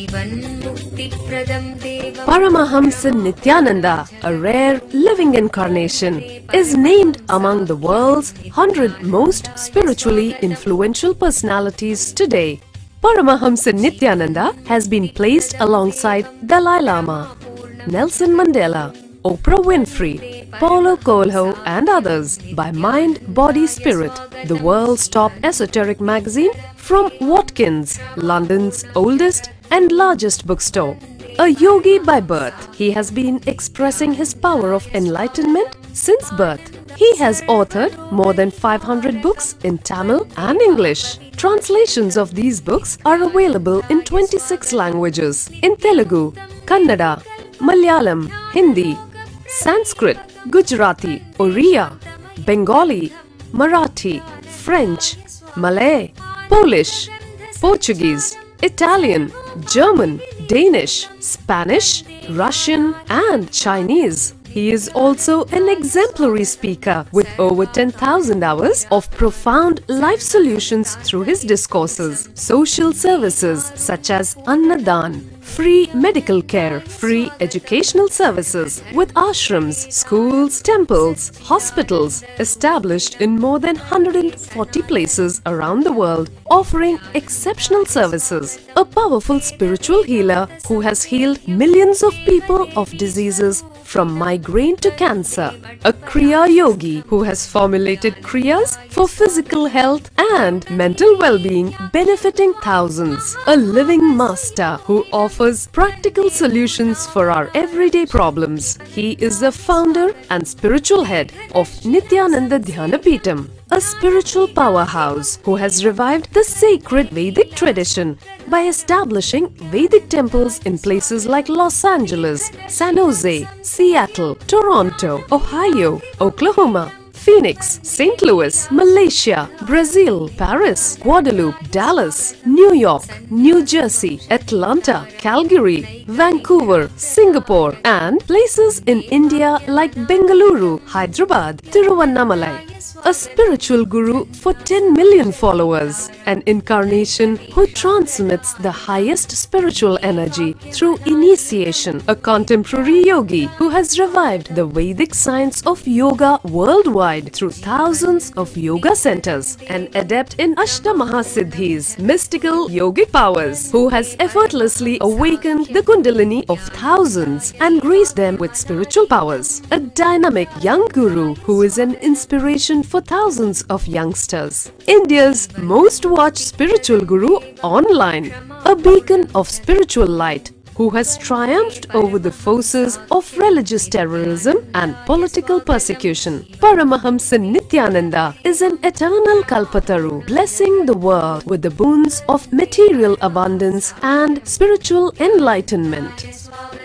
Paramahamsa Nityananda, a rare living incarnation, is named among the world's 100 most spiritually influential personalities today. Paramahamsa Nityananda has been placed alongside Dalai Lama, Nelson Mandela, Oprah Winfrey, Paulo Coelho and others by Mind, Body, Spirit, the world's top esoteric magazine from Watkins, London's oldest and largest bookstore. A yogi by birth, he has been expressing his power of enlightenment since birth. He has authored more than 500 books in Tamil and English. Translations of these books are available in 26 languages in Telugu, Kannada, Malayalam, Hindi, Sanskrit, Gujarati, Oriya, Bengali, Marathi, French, Malay, Polish, Portuguese, Italian, German, Danish, Spanish, Russian and Chinese. He is also an exemplary speaker with over 10,000 hours of profound life solutions through his discourses. Social services such as Annadan, free medical care, free educational services with ashrams, schools, temples, hospitals established in more than 140 places around the world, offering exceptional services. A powerful spiritual healer who has healed millions of people of diseases from migraine to cancer. A Kriya Yogi who has formulated Kriyas for physical health and mental well-being, benefiting thousands. A living master who offers practical solutions for our everyday problems. He is the founder and spiritual head of Nityananda Dhyanapitham, a spiritual powerhouse who has revived the sacred Vedic tradition by establishing Vedic temples in places like Los Angeles, San Jose, Seattle, Toronto, Ohio, Oklahoma, Phoenix, St. Louis, Malaysia, Brazil, Paris, Guadeloupe, Dallas, New York, New Jersey, Atlanta, Calgary, Vancouver, Singapore and places in India like Bengaluru, Hyderabad, Tiruvannamalai. A spiritual guru for 10 million followers, an incarnation who transmits the highest spiritual energy through initiation, a contemporary yogi who has revived the Vedic science of yoga worldwide through thousands of yoga centers, an adept in Ashtamaha-siddhis, mystical yogic powers, who has effortlessly awakened the Kundalini of thousands and graced them with spiritual powers, a dynamic young guru who is an inspiration for thousands of youngsters, India's most watched spiritual guru online, a beacon of spiritual light who has triumphed over the forces of religious terrorism and political persecution. Paramahamsa Nityananda is an eternal Kalpataru, blessing the world with the boons of material abundance and spiritual enlightenment.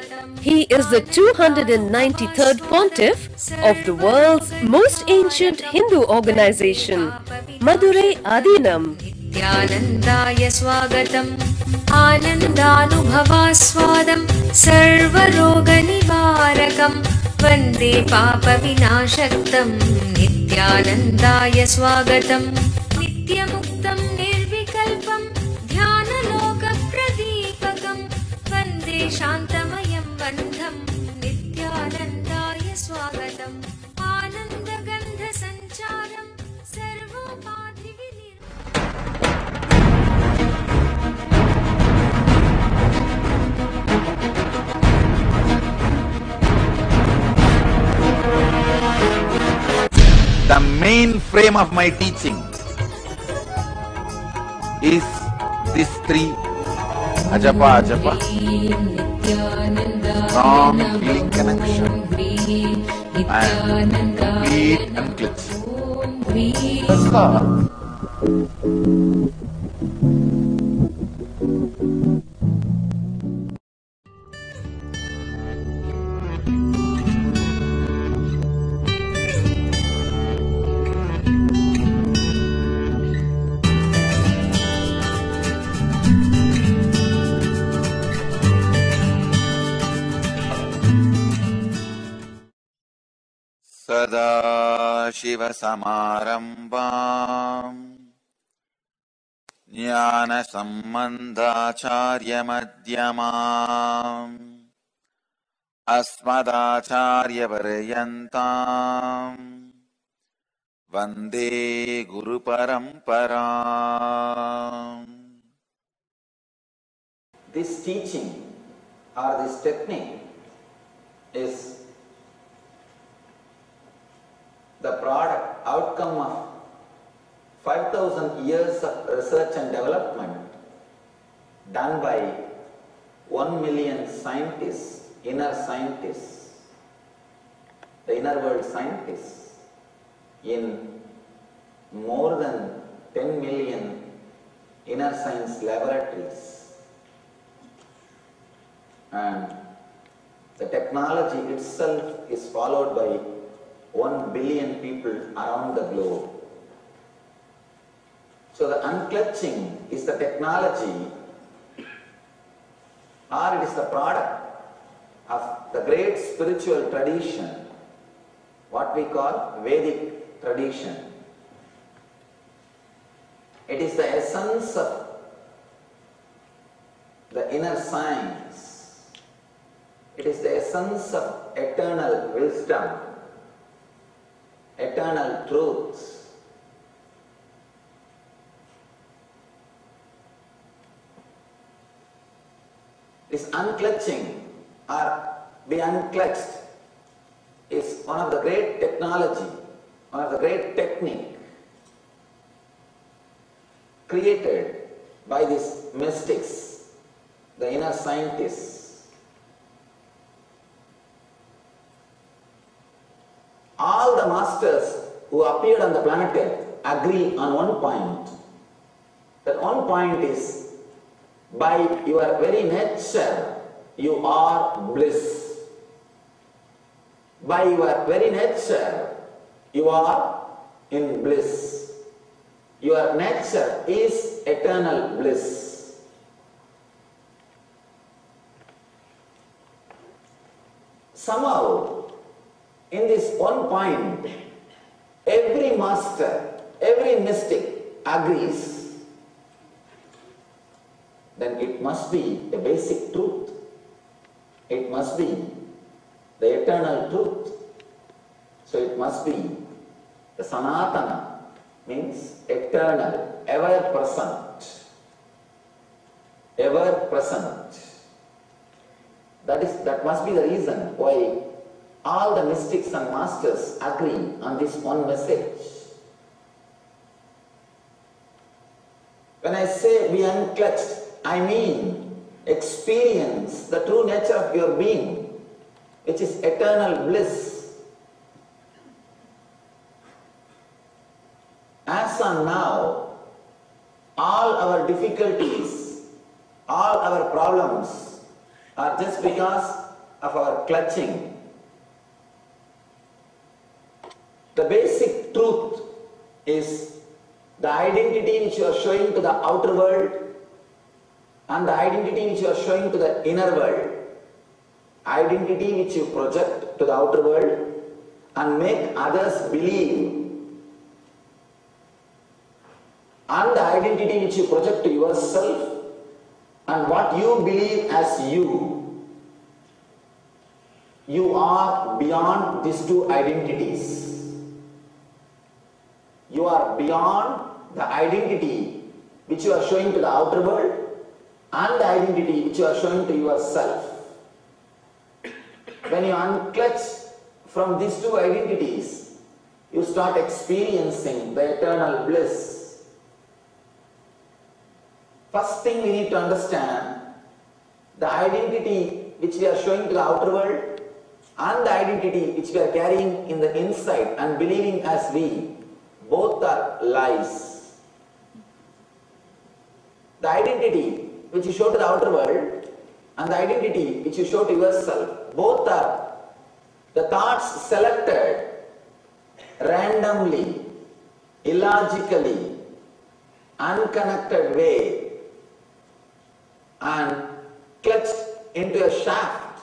He is the 293rd Pontiff of the world's most ancient Hindu organization, Madurai Adinam. Nityanandaya Swagatam Anandanubhavaswadam Sarvaroga Nivarakam Vande Papa Vinashaktam Nityanandaya Swagatam Nityamuktam Nirvikalpam Dhyanaloka Pradipakam Vande Shantamayam Bandham Nityanandaya Swagatam Anandagandha Sancharam Sarvopadhi Vinir. The main frame of my teaching is this three Ajapa Ajapa, strong feeling connection and complete unclutch. Let's start. Sada Shiva Samarambam ज्ञानसम्बन्धाचार्यमध्यमाम् अस्मदाचार्यपर्यन्ताम् वन्दे गुरुपरम्पराम्. This teaching or this technique is the product, outcome of 5,000 years of research and development done by 1 million scientists, inner scientists, the inner world scientists, in more than 10 million inner science laboratories. And the technology itself is followed by 1 billion people around the globe. So the unclutching is the technology, or it is the product of the great spiritual tradition, what we call Vedic tradition. It is the essence of the inner science. It is the essence of eternal wisdom, eternal truths. This unclutching or be unclutched is one of the great technology, one of the great technique created by these mystics, the inner scientists. All the masters who appeared on the planet Earth agree on one point. That one point is, by your very nature, you are bliss. By your very nature, you are in bliss. Your nature is eternal bliss. Somehow, in this one point, every master, every mystic agrees. Then it must be a basic truth. It must be the eternal truth. So it must be the Sanatana, means eternal, ever present. Ever present. That must be the reason why all the mystics and masters agree on this one message. When I say be unclutched, I mean experience the true nature of your being, which is eternal bliss. As on now, all our difficulties, all our problems are just because of our clutching. The basic truth is the identity which you are showing to the outer world and the identity which you are showing to the inner world. Identity which you project to the outer world and make others believe, and the identity which you project to yourself and what you believe as you. You are beyond these two identities. You are beyond the identity which you are showing to the outer world and the identity which you are showing to yourself. When you unclutch from these two identities, you start experiencing the eternal bliss. First thing we need to understand, the identity which we are showing to the outer world and the identity which we are carrying in the inside and believing as we, both are lies. The identity which you show to the outer world and the identity which you show to yourself, both are the thoughts selected randomly, illogically, unconnected way and clutched into a shaft.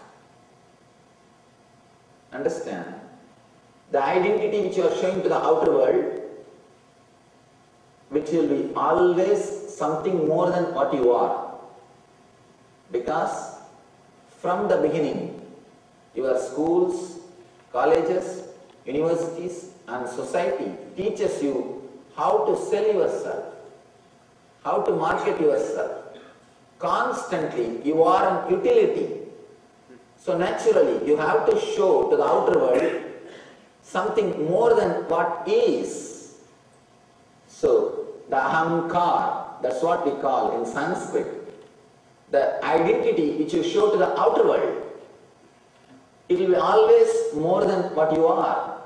Understand? The identity which you are showing to the outer world, which will be always something more than what you are. Because from the beginning, your schools, colleges, universities and society teaches you how to sell yourself, how to market yourself. Constantly you are an utility. So naturally you have to show to the outer world something more than what is. So the ahamkar, that's what we call in Sanskrit, the identity which you show to the outer world, it will be always more than what you are.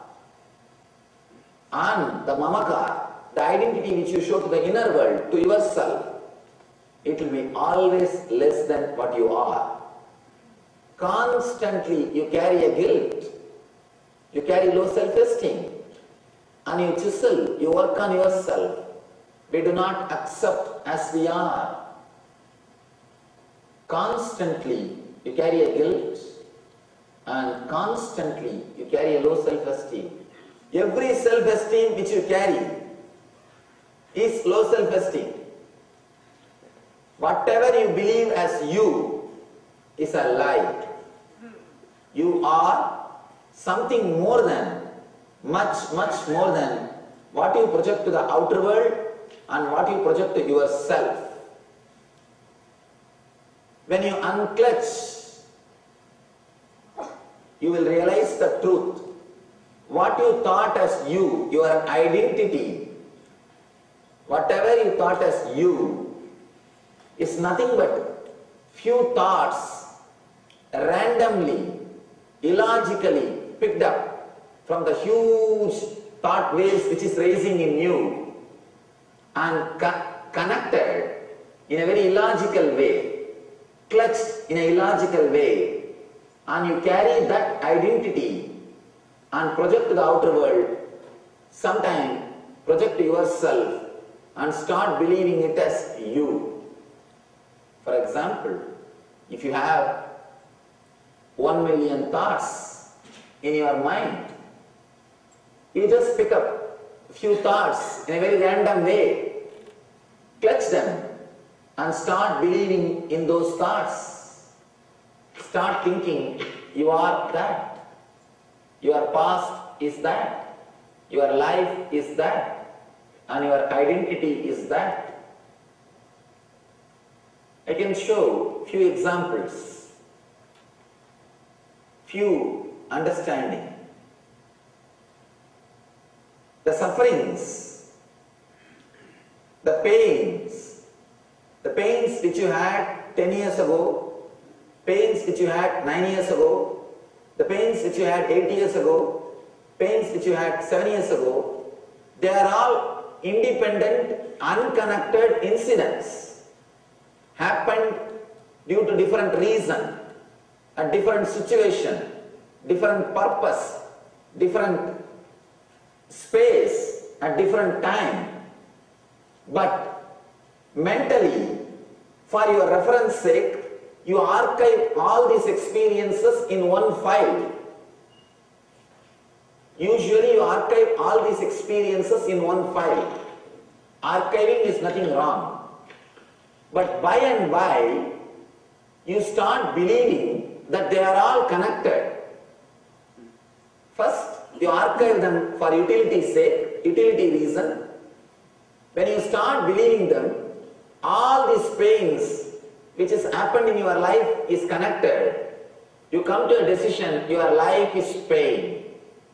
And the mamakar, the identity which you show to the inner world, to yourself, it will be always less than what you are. Constantly you carry a guilt, you carry low self-esteem, and you chisel, you work on yourself. We do not accept as we are. Constantly you carry a guilt, and constantly you carry a low self-esteem. Every self-esteem which you carry is low self-esteem. Whatever you believe as you is a lie. You are something more than, much more than what you project to the outer world and what you project to yourself. When you unclutch, you will realize the truth. What you thought as you, your identity, whatever you thought as you, is nothing but few thoughts randomly, illogically picked up from the huge thought waves which is raising in you and connected in a very illogical way, clutched in a illogical way, and you carry that identity and project to the outer world, sometime project to yourself and start believing it as you. For example, if you have 1 million thoughts in your mind, you just pick up a few thoughts in a very random way, clutch them and start believing in those thoughts. Start thinking you are that, your past is that, your life is that, and your identity is that. I can show few examples, few understanding. The sufferings, the pains which you had 10 years ago, pains which you had 9 years ago, the pains which you had 8 years ago, pains which you had 7 years ago, they are all independent, unconnected incidents. Happened due to different reason, a different situation, different purpose, different space, at different time. But mentally, for your reference sake, you archive all these experiences in one file. Usually you archive all these experiences in one file. Archiving is nothing wrong. But by and by, you start believing that they are all connected. First, you archive them for utility's sake, utility reason. When you start believing them, all these pains which has happened in your life is connected. You come to a decision, your life is pain.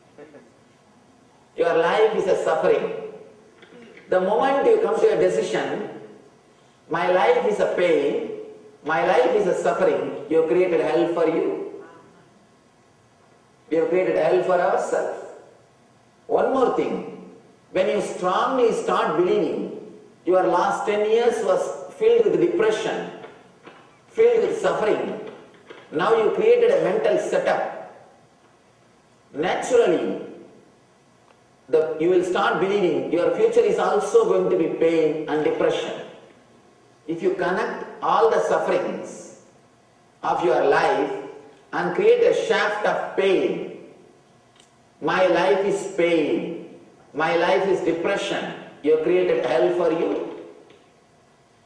Your life is a suffering. The moment you come to a decision, my life is a pain, my life is a suffering, you have created hell for you. We have created hell for ourselves. One more thing, when you strongly start believing your last 10 years was filled with depression, filled with suffering, now you created a mental setup. Naturally, you will start believing your future is also going to be pain and depression. If you connect all the sufferings of your life and create a shaft of pain, my life is pain, my life is depression, you have created hell for you.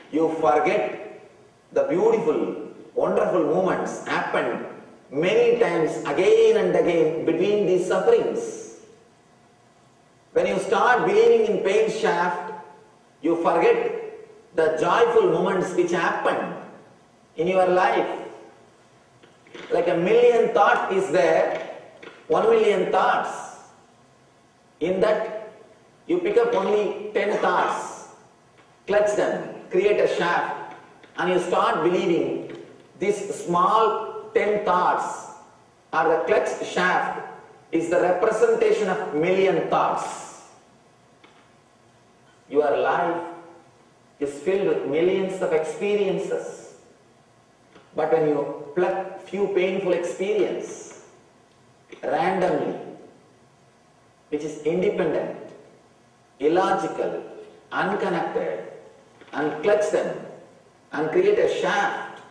you forget the beautiful, wonderful moments happened many times again and again between these sufferings. When you start believing in pain shaft, you forget the joyful moments which happened in your life. Like a million thoughts is there, 1 million thoughts. In that, you pick up only 10 thoughts, clutch them, create a shaft, and you start believing this small 10 thoughts or the clutch shaft is the representation of million thoughts. Your life is filled with millions of experiences. But when you pluck few painful experiences randomly, which is independent, illogical, unconnected, and clutch them and create a shaft,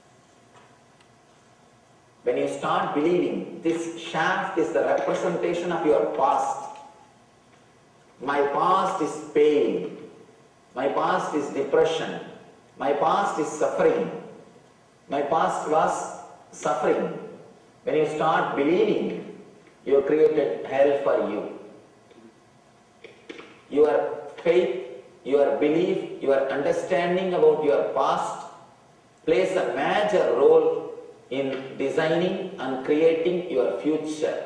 when you start believing this shaft is the representation of your past, my past is pain, my past is depression, my past is suffering, my past was suffering. When you start believing, you have created hell for you. Your faith, your belief, your understanding about your past plays a major role in designing and creating your future.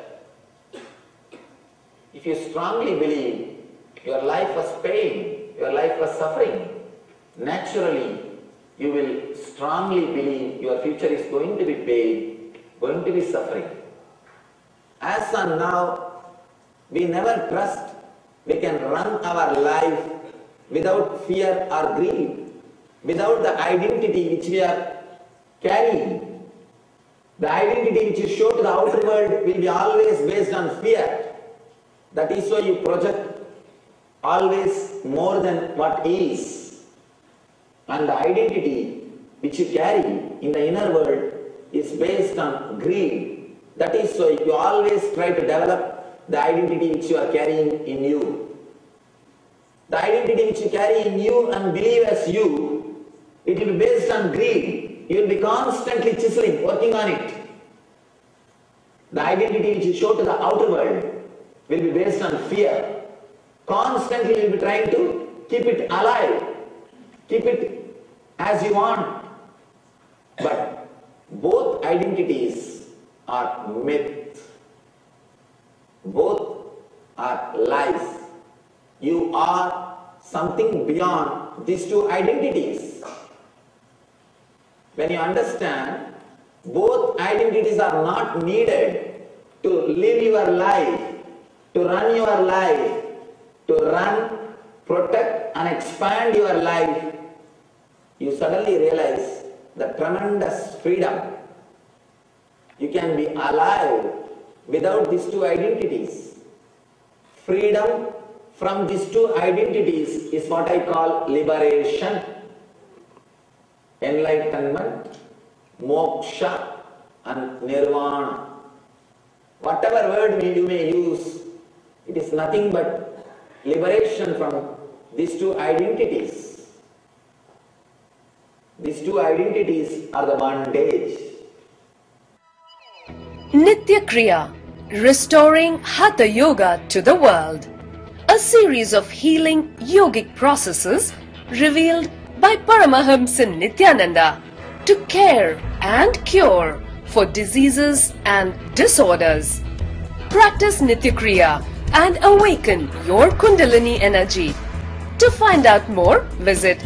If you strongly believe your life was pain, your life was suffering, naturally you will strongly believe your future is going to be pain, going to be suffering. As on now, we never trust we can run our life without fear or greed, without the identity which we are carrying. The identity which you show to the outer world will be always based on fear. That is why you project always more than what is. And the identity which you carry in the inner world is based on greed. That is why you always try to develop the identity which you are carrying in you. The identity which you carry in you and believe as you, it will be based on greed. You will be constantly chiseling, working on it. The identity which you show to the outer world will be based on fear. Constantly you will be trying to keep it alive, keep it as you want. But both identities are myth. Both are lies. You are something beyond these two identities. When you understand, both identities are not needed to live your life, to run your life, to run, protect and expand your life, you suddenly realize the tremendous freedom. You can be alive without these two identities. Freedom from these two identities is what I call liberation, enlightenment, moksha and nirvana. Whatever word you may use, it is nothing but liberation from these two identities. These two identities are the bondage. Nitya Kriya, restoring Hatha Yoga to the world. A series of healing yogic processes revealed by Paramahamsa Nityananda to care and cure for diseases and disorders. Practice Nitya Kriya and awaken your Kundalini energy. To find out more, visit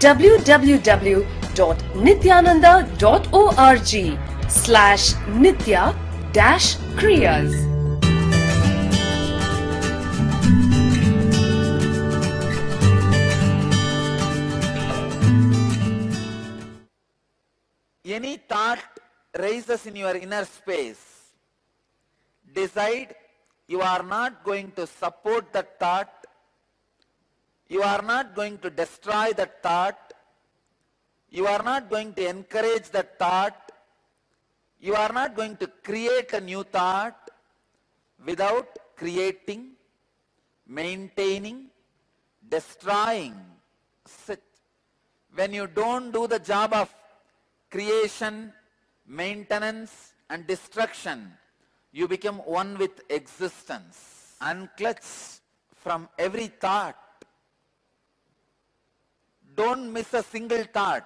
www.nityananda.org/nitya-kriyas. Any thought rises in your inner space, decide you are not going to support that thought, you are not going to destroy that thought, you are not going to encourage that thought, you are not going to create a new thought without creating, maintaining, destroying. Sit. when you don't do the job of creation, maintenance and destruction, you become one with existence. Unclutch from every thought. Don't miss a single thought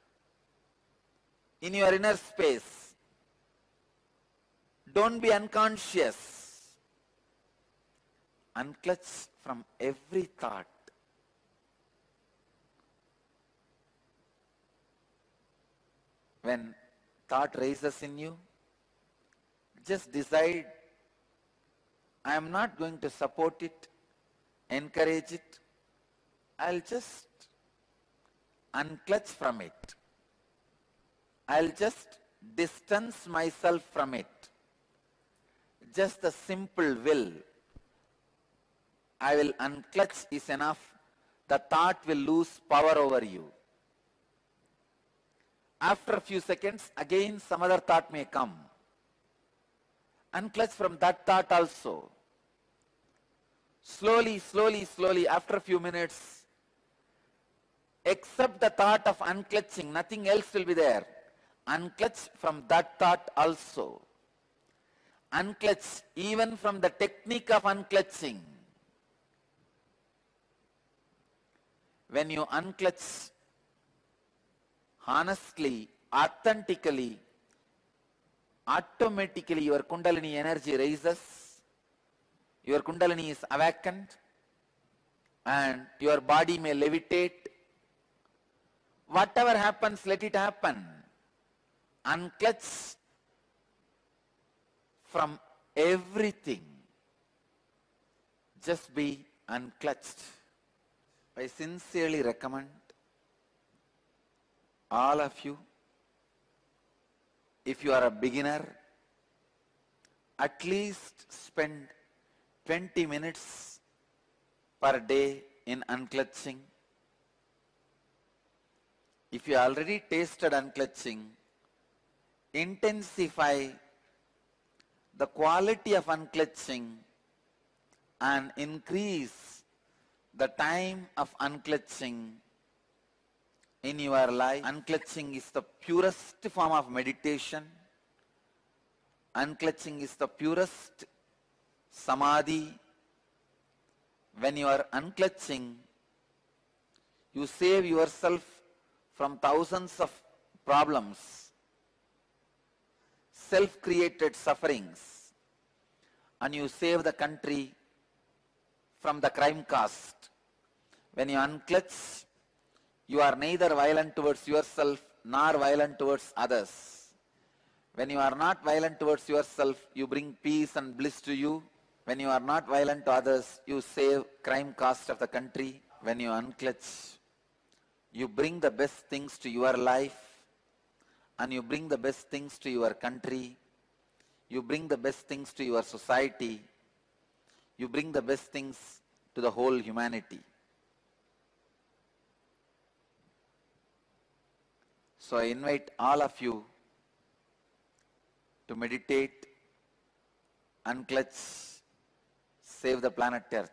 in your inner space. Don't be unconscious. Unclutch from every thought. When thought rises in you, just decide, I am not going to support it, encourage it. I'll just unclutch from it. I'll just distance myself from it. Just a simple will. I will unclutch is enough. The thought will lose power over you. After a few seconds, again some other thought may come. Unclutch from that thought also. Slowly, slowly, slowly, after a few minutes, except the thought of unclutching, nothing else will be there. Unclutch from that thought also. Unclutch even from the technique of unclutching. When you unclutch honestly, authentically, automatically your Kundalini energy rises, your Kundalini is awakened, and your body may levitate. Whatever happens, let it happen. Unclutch from everything. Just be unclutched. I sincerely recommend all of you, if you are a beginner, at least spend 20 minutes per day in unclutching. If you already tasted unclutching, intensify the quality of unclutching and increase the time of unclutching in your life. Unclutching is the purest form of meditation. Unclutching is the purest samadhi. When you are unclutching, you save yourself from thousands of problems, self-created sufferings, and you save the country from the crime caste. When you unclutch, you are neither violent towards yourself nor violent towards others. When you are not violent towards yourself, you bring peace and bliss to you. When you are not violent to others, you save crime caste of the country. When you unclutch, you bring the best things to your life, and you bring the best things to your country. You bring the best things to your society. You bring the best things to the whole humanity. So I invite all of you to meditate, unclutch, save the planet Earth.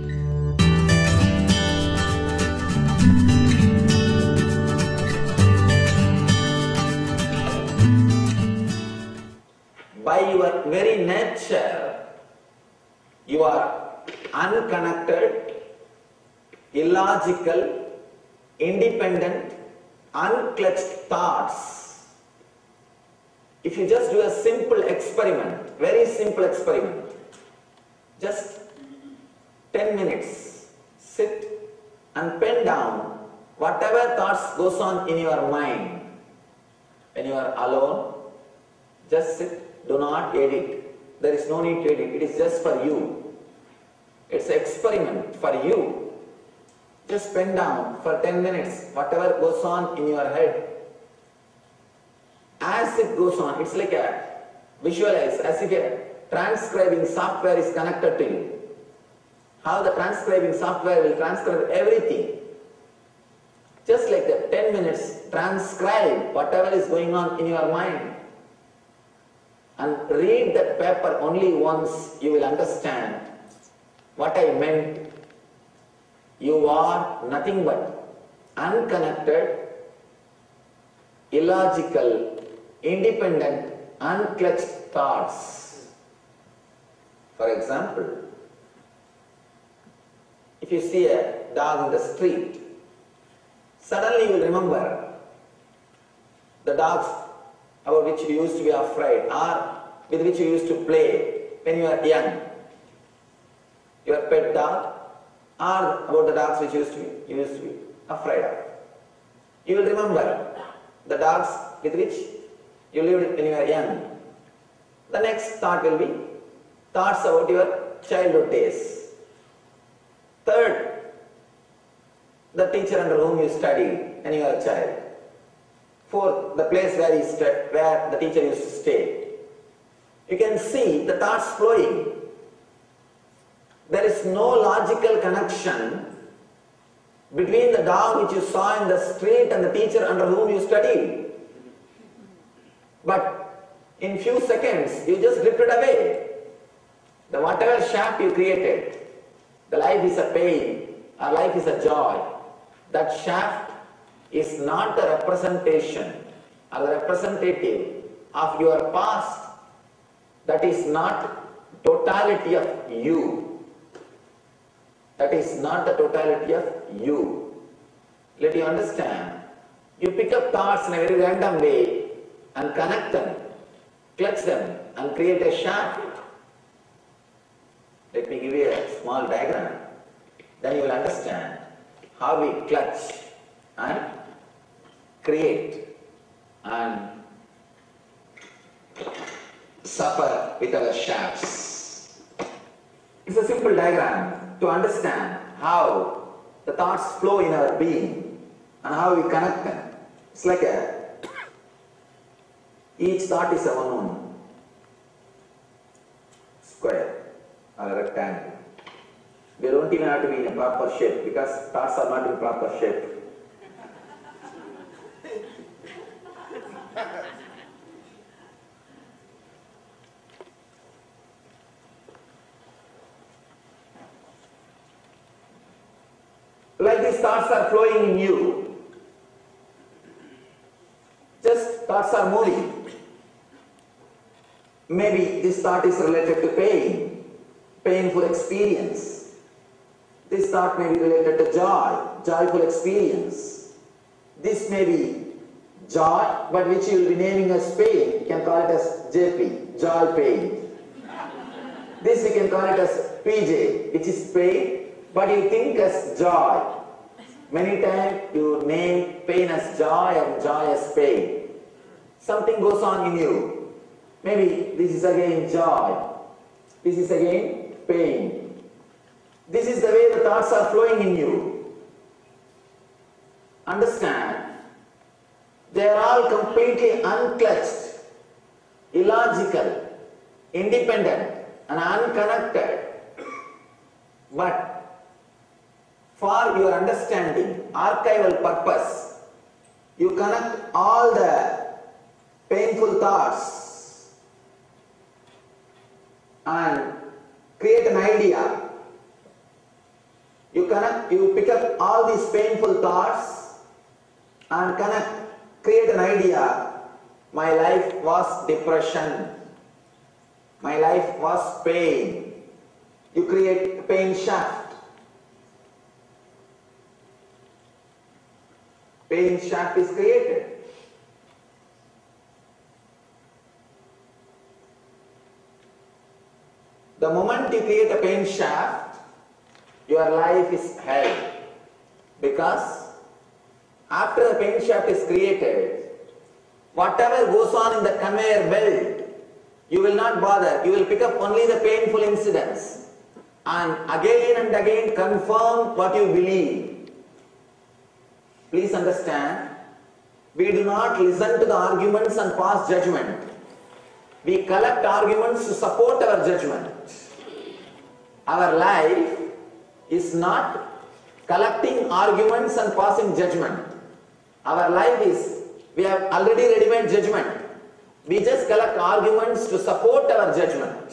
By your very nature, you are unconnected, illogical, independent, unclutched thoughts. If you just do a simple experiment, very simple experiment, just 10 minutes, sit and pen down whatever thoughts goes on in your mind. When you are alone, just sit, do not edit. There is no need to edit, it is just for you. It's an experiment for you. Just pen down for 10 minutes whatever goes on in your head. As it goes on, it's like a visualize, as if a transcribing software is connected to you. How the transcribing software will transcribe everything. Just like that, 10 minutes, transcribe whatever is going on in your mind. And read that paper only once, you will understand what I meant. You are nothing but unconnected, illogical, independent, unclutched thoughts. For example, if you see a dog in the street, suddenly you will remember the dogs about which you used to be afraid or with which you used to play when you were young. Your pet dog or about the dogs which you used to be afraid of. You will remember the dogs with which you lived when you were young. The next thought will be thoughts about your childhood days. Third, the teacher under whom you studied when you were a child. Fourth, the place where the teacher used to stay. You can see the thoughts flowing. There is no logical connection between the dog which you saw in the street and the teacher under whom you studied. But in few seconds, you just ripped it away. The whatever shape you created, the life is a pain or life is a joy, that shaft is not the representation or the representative of your past. That is not totality of you. That is not the totality of you. Let you understand. You pick up thoughts in a very random way and connect them, clutch them and create a shaft. Let me give you a small diagram. Then you will understand how we clutch and create and suffer with our shafts. It's a simple diagram to understand how the thoughts flow in our being and how we connect them. It's like each thought is a one square or a rectangle. They don't even have to be in a proper shape because thoughts are not in proper shape. Like these thoughts are flowing in you. Just thoughts are moving. Maybe this thought is related to pain, painful experience. This thought may be related to joy, joyful experience. This may be joy, but which you will be naming as pain. You can call it as JP, joy pain. This you can call it as PJ, which is pain, but you think as joy. Many times you name pain as joy and joy as pain. Something goes on in you. Maybe this is again joy. This is again pain. This is the way the thoughts are flowing in you. Understand, they are all completely unclutched, illogical, independent and unconnected. But for your understanding, archival purpose, you connect all the painful thoughts and create an idea. You pick up all these painful thoughts and create an idea. My life was depression. My life was pain. You create a pain shaft. Pain shaft is created. The moment you create a pain shaft, your life is hell. Because after the pain shaft is created, whatever goes on in the conveyor belt, you will not bother. You will pick up only the painful incidents and again confirm what you believe. Please understand, we do not listen to the arguments and pass judgment. We collect arguments to support our judgment. Our life is not collecting arguments and passing judgment. Our life is, we have already ready-made judgment. We just collect arguments to support our judgment.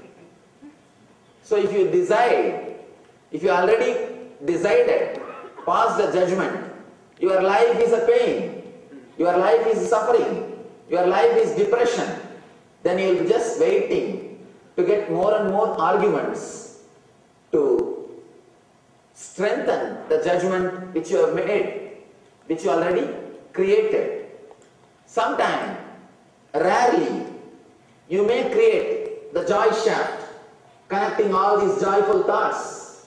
So if you decide, if you already decided, pass the judgment, your life is a pain, your life is suffering, your life is depression, then you will be just waiting to get more and more arguments to strengthen the judgment which you have made, which you already created. Sometime, rarely, you may create the joy shaft, connecting all these joyful thoughts.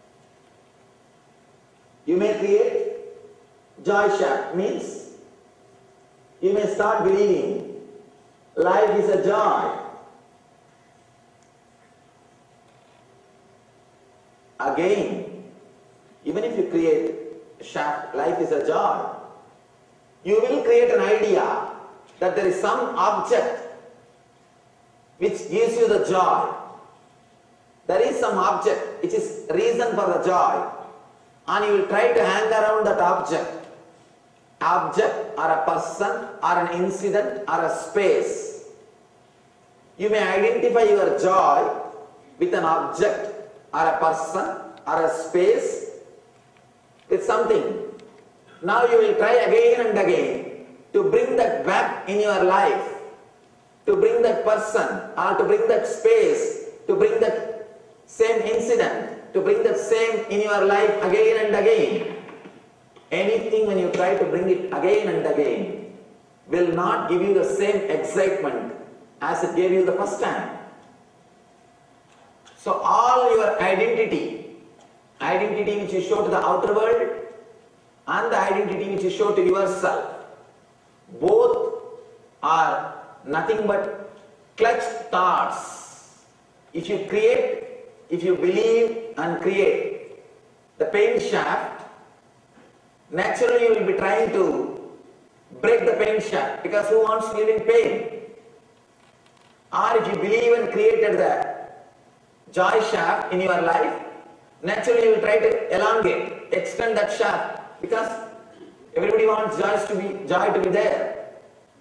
You may create joy shaft, means you may start believing life is a joy. Again, even if you create a shaft, life is a joy, you will create an idea that there is some object which gives you the joy. There is some object which is reason for the joy, and you will try to hang around that object or a person or an incident or a space. You may identify your joy with an object or a person or a space, with something. Now you will try again and again to bring that back in your life, to bring that person or to bring that space, to bring that same incident, to bring that same in your life again and again. Anything when you try to bring it again and again will not give you the same excitement as it gave you the first time. So all your identity which you show to the outer world and the identity which you show to yourself, both are nothing but clutched thoughts. If you believe and create the pain shaft, naturally you will be trying to break the pain shaft, because who wants to live in pain? Or if you believe and created the joy shaft in your life, naturally you will try to elongate, extend that shaft, because everybody wants joy to be there.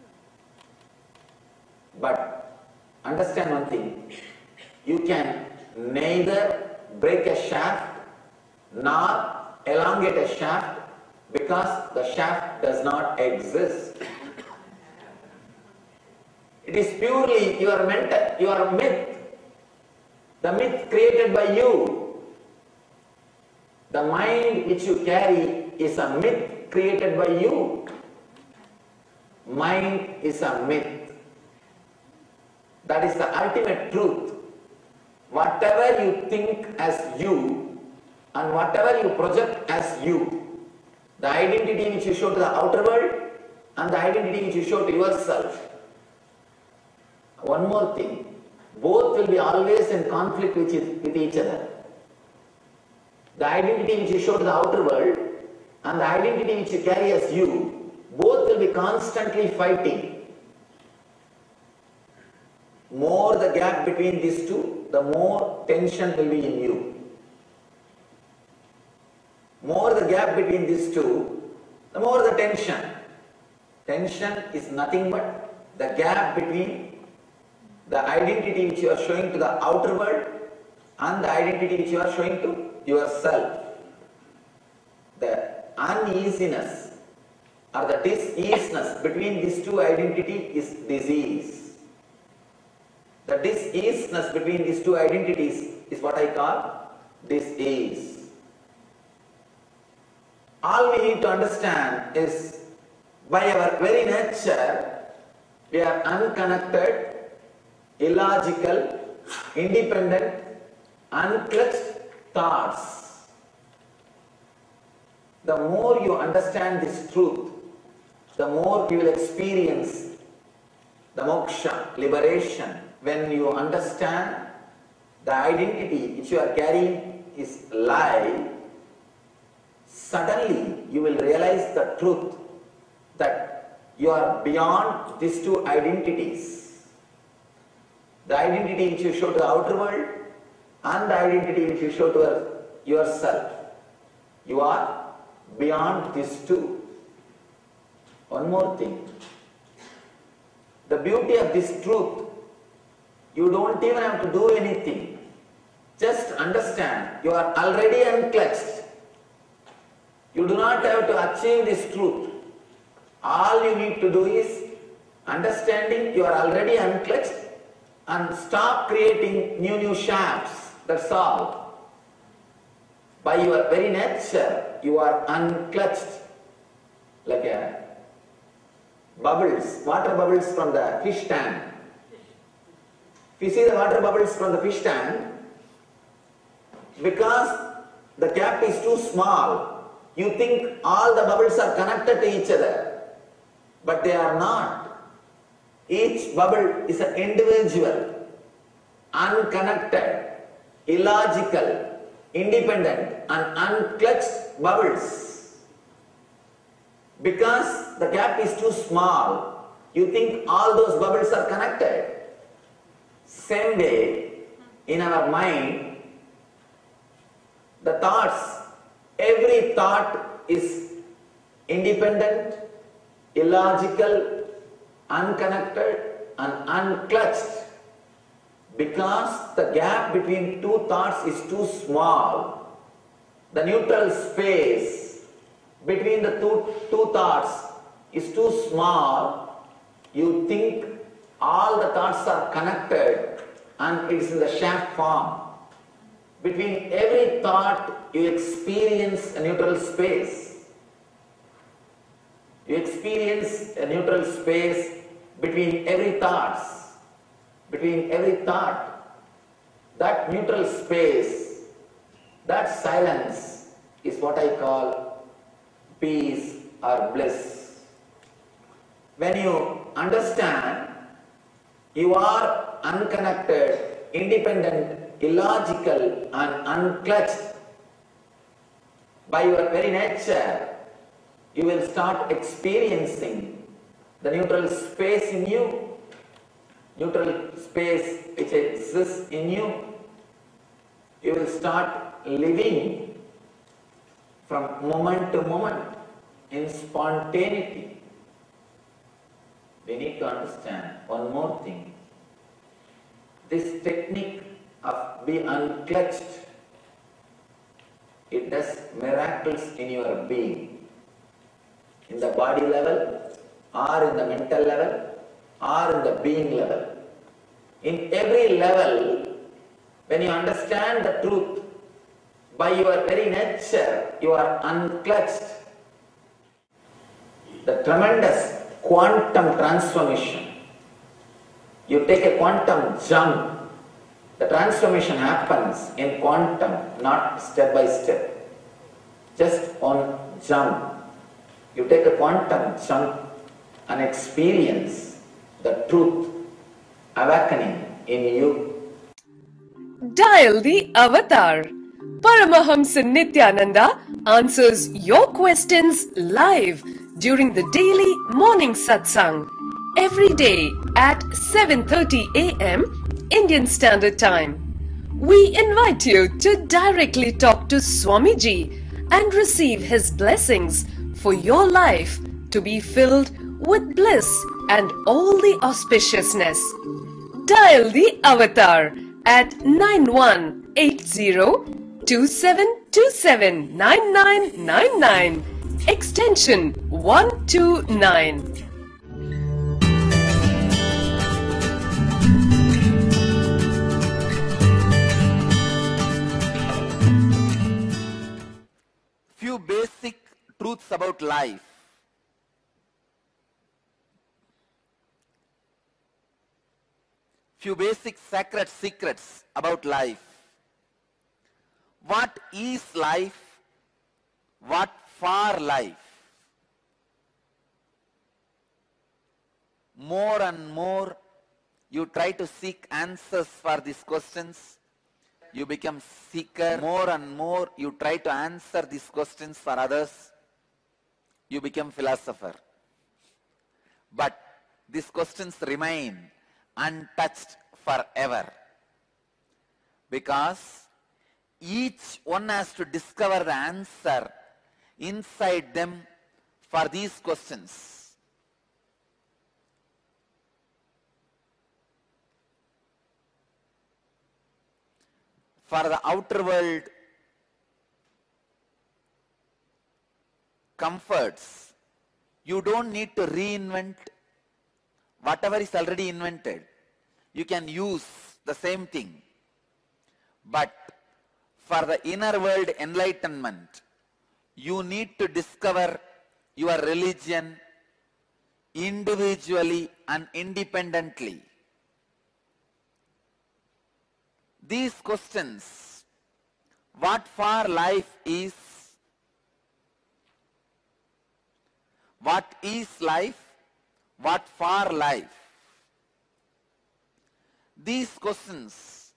But understand one thing, you can neither break a shaft nor elongate a shaft, because the shaft does not exist. It is purely your myth, the myth created by you. The mind which you carry is a myth created by you. Mind is a myth. That is the ultimate truth. Whatever you think as you and whatever you project as you, the identity which you show to the outer world and the identity which you show to yourself. One more thing, both will be always in conflict with each other. The identity which you show to the outer world and the identity which you carry as you, both will be constantly fighting. More the gap between these two, the more tension will be in you. More the gap between these two, the more the tension. Tension is nothing but the gap between the identity which you are showing to the outer world and the identity which you are showing to yourself. The uneasiness or the diseasiness between these two identities is disease. The diseasiness between these two identities is what I call disease. All we need to understand is, by our very nature, we are unconnected, illogical, independent, unclutched thoughts. The more you understand this truth, the more you will experience the moksha, liberation. When you understand the identity which you are carrying is lie, suddenly you will realize the truth that you are beyond these two identities. The identity which you show to the outer world and the identity which you show to yourself. You are beyond these two. One more thing. The beauty of this truth, you don't even have to do anything. Just understand, you are already unclutched. You do not have to achieve this truth. All you need to do is understanding you are already unclutched and stop creating new shafts. That's all. By your very nature, you are unclutched. Like a bubbles, water bubbles from the fish tank. If you see the water bubbles from the fish tank, because the cap is too small, you think all the bubbles are connected to each other, but they are not. Each bubble is an individual, unconnected, illogical, independent and unclutched bubbles. Because the gap is too small, you think all those bubbles are connected. Same way, in our mind, the thoughts, every thought is independent, illogical, unconnected and unclutched. Because the gap between two thoughts is too small, the neutral space between the two thoughts is too small, you think all the thoughts are connected and it is in the shaft form. Between every thought you experience a neutral space. You experience a neutral space between every thoughts. Between every thought. That neutral space, that silence is what I call peace or bliss. When you understand you are unconnected, independent, illogical and unclutched, by your very nature, you will start experiencing the neutral space in you, neutral space which exists in you. You will start living from moment to moment in spontaneity. We need to understand one more thing. This technique of be unclutched, it does miracles in your being. In the body level, or in the mental level, or in the being level. In every level, when you understand the truth, by your very nature, you are unclutched. The tremendous quantum transformation. You take a quantum jump. The transformation happens in quantum, not step by step. Just on jump. You take a quantum jump and experience the truth awakening in you. Dial the Avatar. Paramahamsa Nityananda answers your questions live during the daily morning satsang every day at 7:30 a.m. Indian Standard Time. We invite you to directly talk to Swamiji and receive his blessings for your life to be filled with bliss and all the auspiciousness. Dial the Avatar at 918027279999 extension 129. Few basic truths about life. Few basic sacred secrets about life. What is life? What for life? More and more you try to seek answers for these questions. You become seeker. More and more you try to answer these questions for others. You become philosopher. But these questions remain untouched forever. Because each one has to discover the answer inside them for these questions. For the outer world, comforts. You don't need to reinvent whatever is already invented. You can use the same thing. But for the inner world enlightenment, you need to discover your religion individually and independently. These questions, what for life is, what is life, what for life, these questions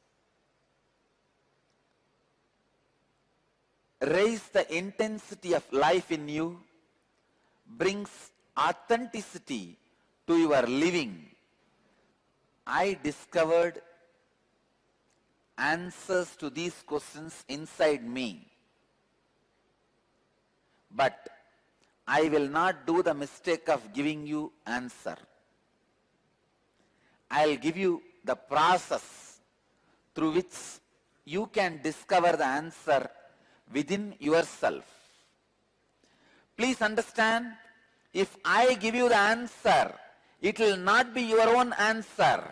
raise the intensity of life in you, brings authenticity to your living. I discovered answers to these questions inside me. But I will not do the mistake of giving you answer. I'll give you the process through which you can discover the answer within yourself. Please understand, if I give you the answer, it will not be your own answer.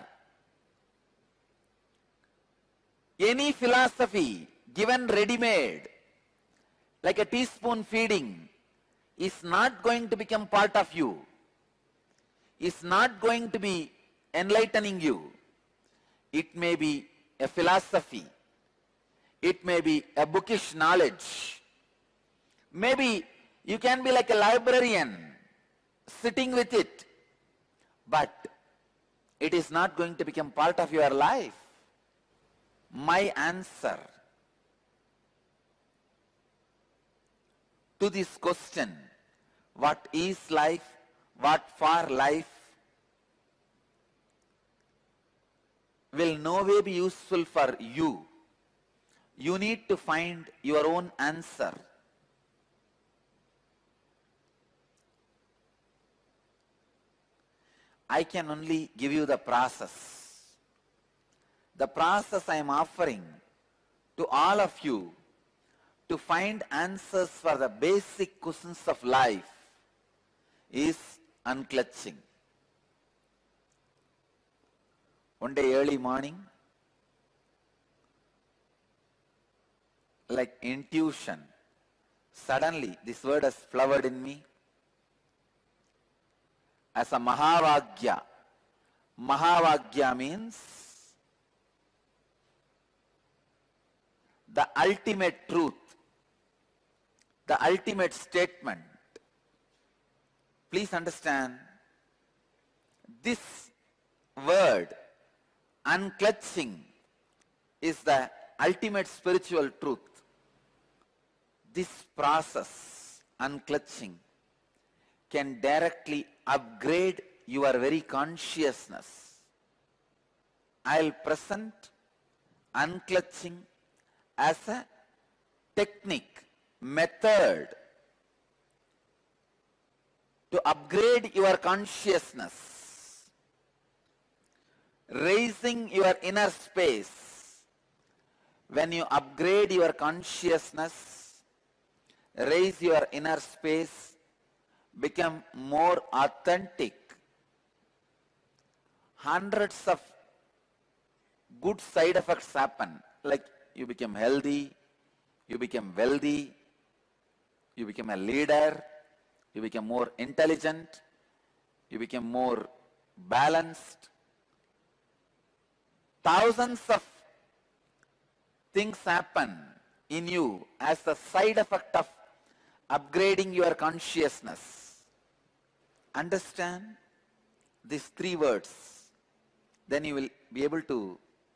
Any philosophy given ready-made, like a teaspoon feeding, is not going to become part of you, is not going to be enlightening you. It may be a philosophy, it may be a bookish knowledge, maybe you can be like a librarian sitting with it, but it is not going to become part of your life. My answer to this question, what is life, what for life, will no way be useful for you. You need to find your own answer. I can only give you the process. The process I am offering to all of you to find answers for the basic questions of life is unclutching. One day early morning, like intuition, suddenly this word has flowered in me as a Mahavagya. Mahavagya means the ultimate truth, the ultimate statement. Please understand, this word, unclutching, is the ultimate spiritual truth. This process, unclutching, can directly upgrade your very consciousness. I'll present unclutching as a technique, method to upgrade your consciousness, raising your inner space. When you upgrade your consciousness, raise your inner space, become more authentic, hundreds of good side effects happen, like you become healthy, you become wealthy, you become a leader, you become more intelligent, you become more balanced. Thousands of things happen in you as the side effect of upgrading your consciousness. Understand these three words, then you will be able to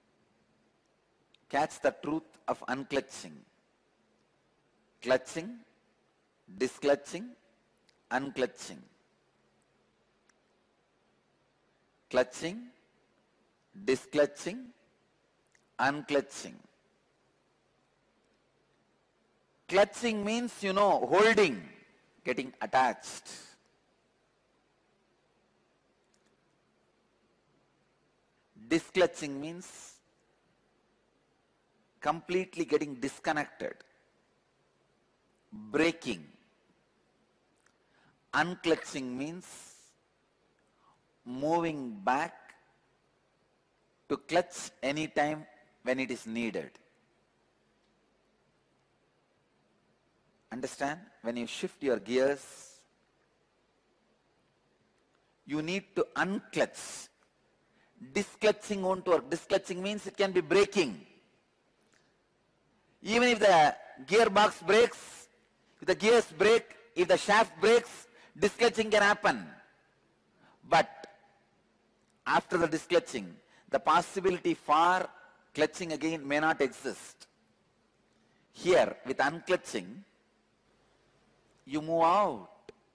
catch the truth of unclutching. Clutching, disclutching, unclutching. Clutching, disclutching, unclutching. Clutching means, holding, getting attached. Disclutching means completely getting disconnected, breaking. Unclutching means moving back to clutch any time when it is needed. Understand? When you shift your gears, you need to unclutch. Disclutching won't work. Disclutching means it can be breaking. Even if the gearbox breaks, if the gears break, if the shaft breaks, disclutching can happen. But after the disclutching, the possibility for clutching again may not exist. Here, with unclutching, you move out.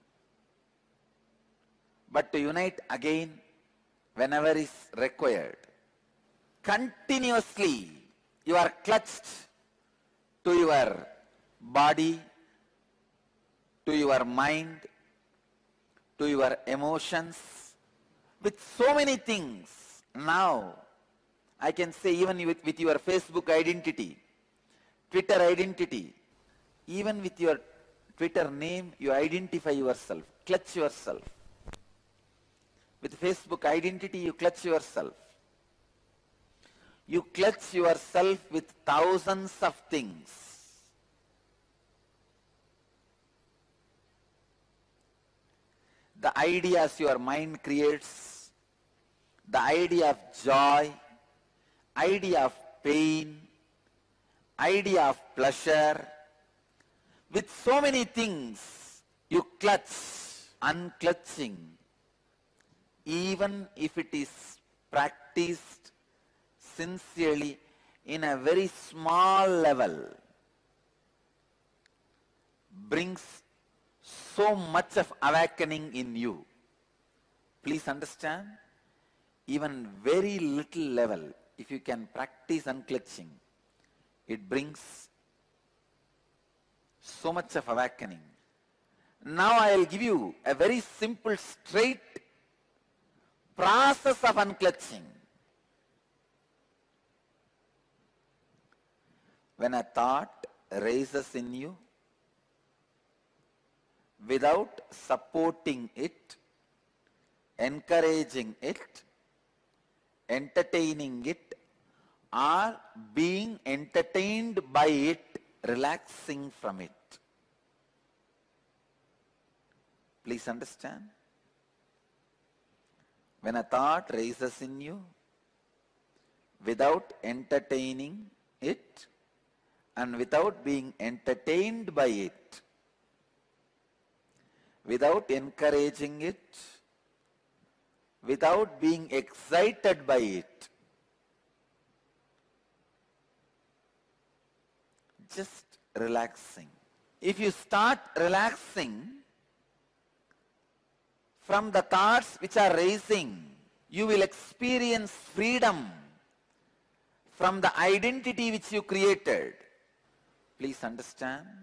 But to unite again whenever is required. Continuously, you are clutched to your body, to your mind, to your emotions, with so many things. Now, I can say even with your Facebook identity, Twitter identity, even with your Twitter name, you identify yourself, clutch yourself. With Facebook identity, you clutch yourself. You clutch yourself with thousands of things. The ideas your mind creates, the idea of joy, idea of pain, idea of pleasure, with so many things, you clutch. Unclutching, even if it is practiced sincerely in a very small level, brings so much of awakening in you. Please understand, even very little level, if you can practice unclutching, it brings so much of awakening. Now I will give you a very simple, straight process of unclutching. When a thought rises in you, without supporting it, encouraging it, entertaining it, or being entertained by it, relaxing from it. Please understand. When a thought rises in you, without entertaining it and without being entertained by it, without encouraging it, without being excited by it, just relaxing. If you start relaxing from the thoughts which are rising, you will experience freedom from the identity which you created. Please understand.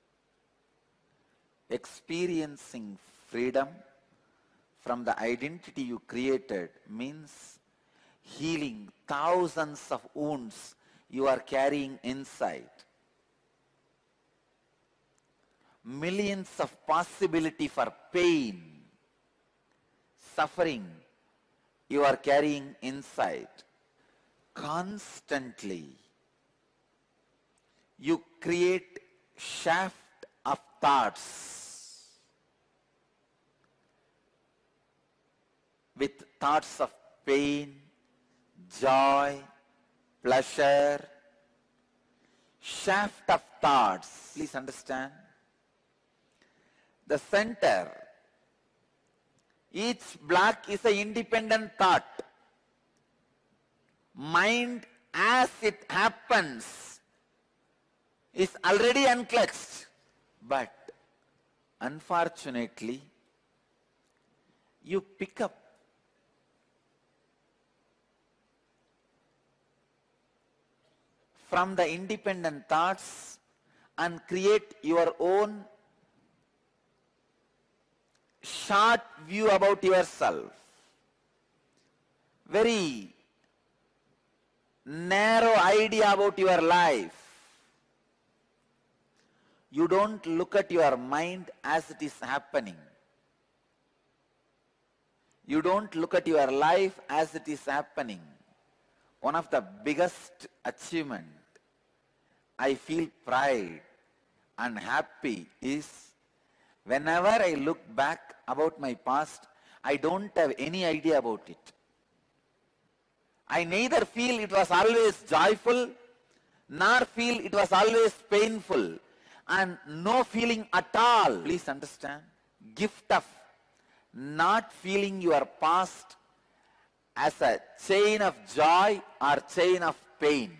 Experiencing freedom from the identity you created means healing thousands of wounds you are carrying inside. Millions of possibility for pain, suffering you are carrying inside. Constantly you create shaft of thoughts with thoughts of pain, joy, pleasure, shaft of thoughts. Please understand. The center, each block is an independent thought. Mind as it happens is already unclutched. But unfortunately, you pick up from the independent thoughts and create your own short view about yourself. Very narrow idea about your life. You don't look at your mind as it is happening. You don't look at your life as it is happening. One of the biggest achievement I feel pride and happy is whenever I look back about my past, I don't have any idea about it. I neither feel it was always joyful, nor feel it was always painful, and no feeling at all. Please understand, gift of not feeling your past as a chain of joy or chain of pain.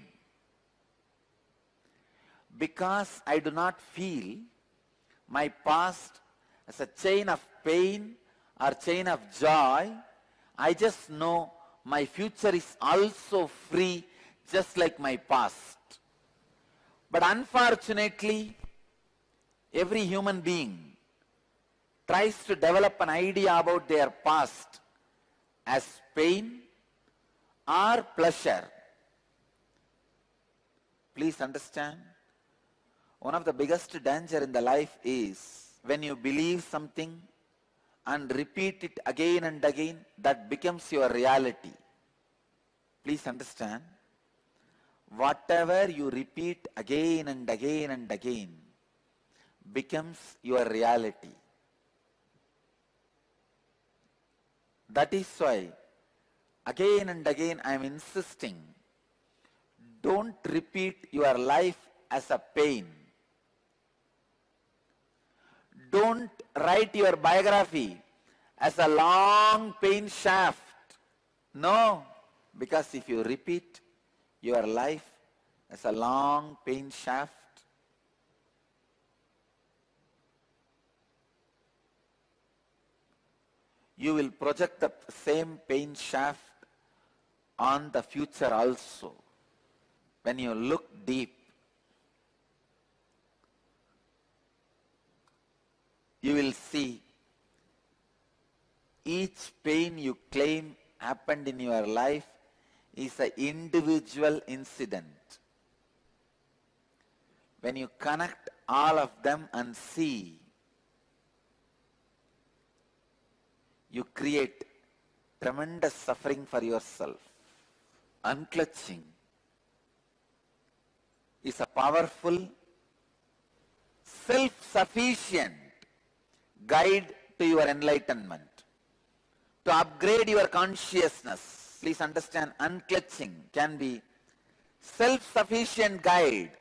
Because I do not feel my past as a chain of pain or chain of joy, I just know my future is also free, just like my past. But unfortunately, every human being tries to develop an idea about their past as pain or pleasure. Please understand, one of the biggest danger in the life is when you believe something and repeat it again and again, that becomes your reality. Please understand, whatever you repeat again and again and again becomes your reality. That is why again and again I am insisting, don't repeat your life as a pain. Don't write your biography as a long pain shaft. No, because if you repeat your life as a long pain shaft, you will project the same pain shaft on the future also. When you look deep, you will see each pain you claim happened in your life is an individual incident. When you connect all of them and see, you create tremendous suffering for yourself. Unclutching is a powerful, self-sufficient guide to your enlightenment, to upgrade your consciousness. Please understand, unclutching can be self-sufficient guide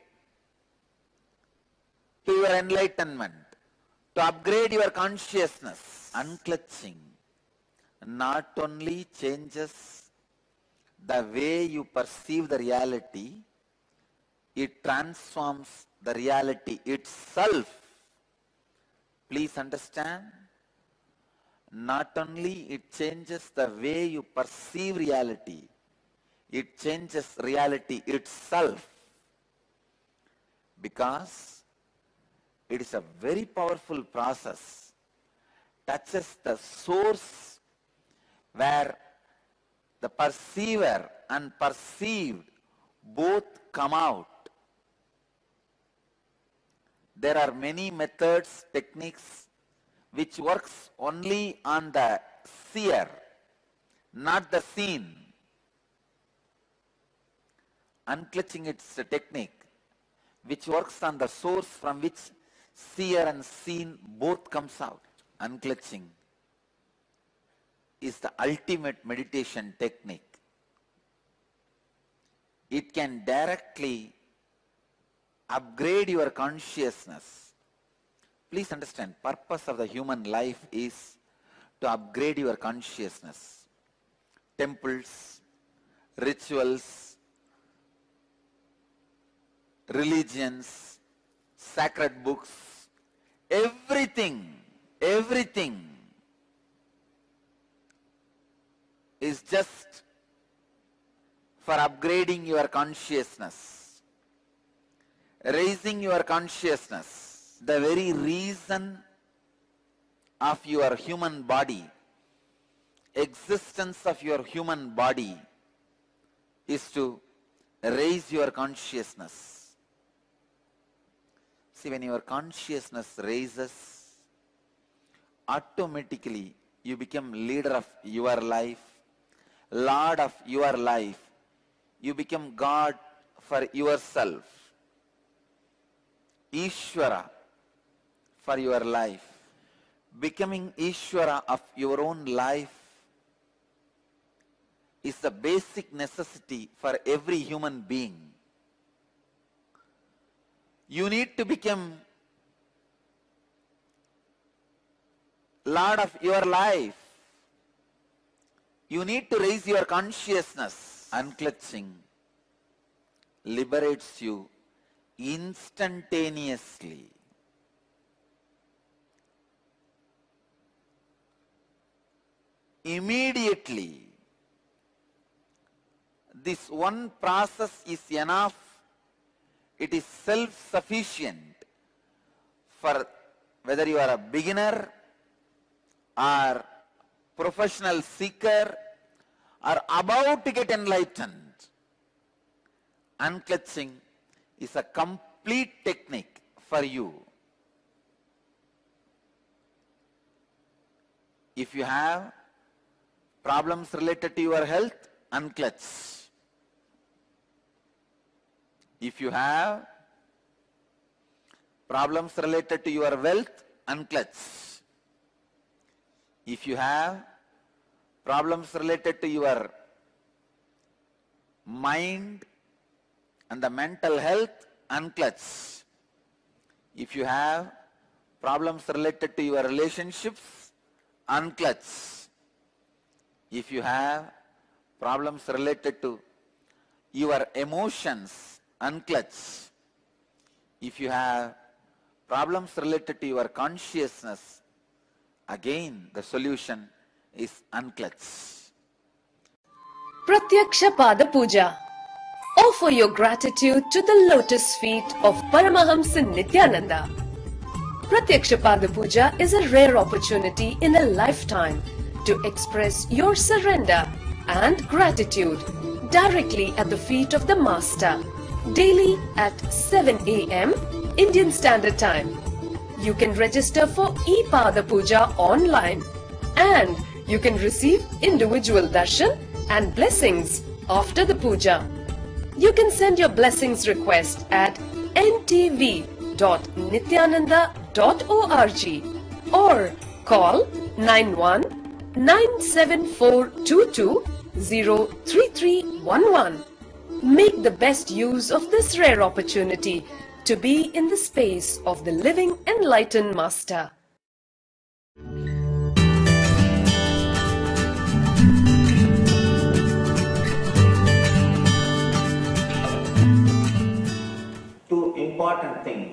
to your enlightenment, to upgrade your consciousness. Unclutching not only changes the way you perceive the reality, it transforms the reality itself. Please understand, not only it changes the way you perceive reality, it changes reality itself, because it is a very powerful process, touches the source where the perceiver and perceived both come out. There are many methods, techniques which works only on the seer, not the seen. Unclutching, it's a technique which works on the source from which seer and seen both comes out. Unclutching is the ultimate meditation technique. It can directly upgrade your consciousness. Please understand, purpose of the human life is to upgrade your consciousness. Temples, rituals, religions, sacred books, everything is just for upgrading your consciousness, raising your consciousness. The very reason of your human body, existence of your human body, is to raise your consciousness. See, when your consciousness raises, automatically you become leader of your life, Lord of your life. You become God for yourself, Ishvara for your life. Becoming Ishvara of your own life is the basic necessity for every human being. You need to become Lord of your life. You need to raise your consciousness. Unclutching liberates you instantaneously. Immediately. This one process is enough. It is self-sufficient for whether you are a beginner or professional seeker or about to get enlightened. Unclutching is a complete technique for you. If you have problems related to your health, unclutch. If you have problems related to your wealth, unclutch. If you have problems related to your mind and the mental health, unclutch. If you have problems related to your relationships, unclutch. If you have problems related to your emotions, unclutch. If you have problems related to your consciousness, again the solution is unclutch. Pratyaksha Pada Puja. Offer your gratitude to the lotus feet of Paramahamsa Nityananda. Pratyaksha Pada Puja is a rare opportunity in a lifetime to express your surrender and gratitude directly at the feet of the Master, daily at 7 a.m. Indian Standard Time. You can register for e-Pada Puja online and you can receive individual darshan and blessings after the puja. You can send your blessings request at ntv.nityananda.org or call 91-97422-03311. Make the best use of this rare opportunity to be in the space of the living enlightened Master. Two important things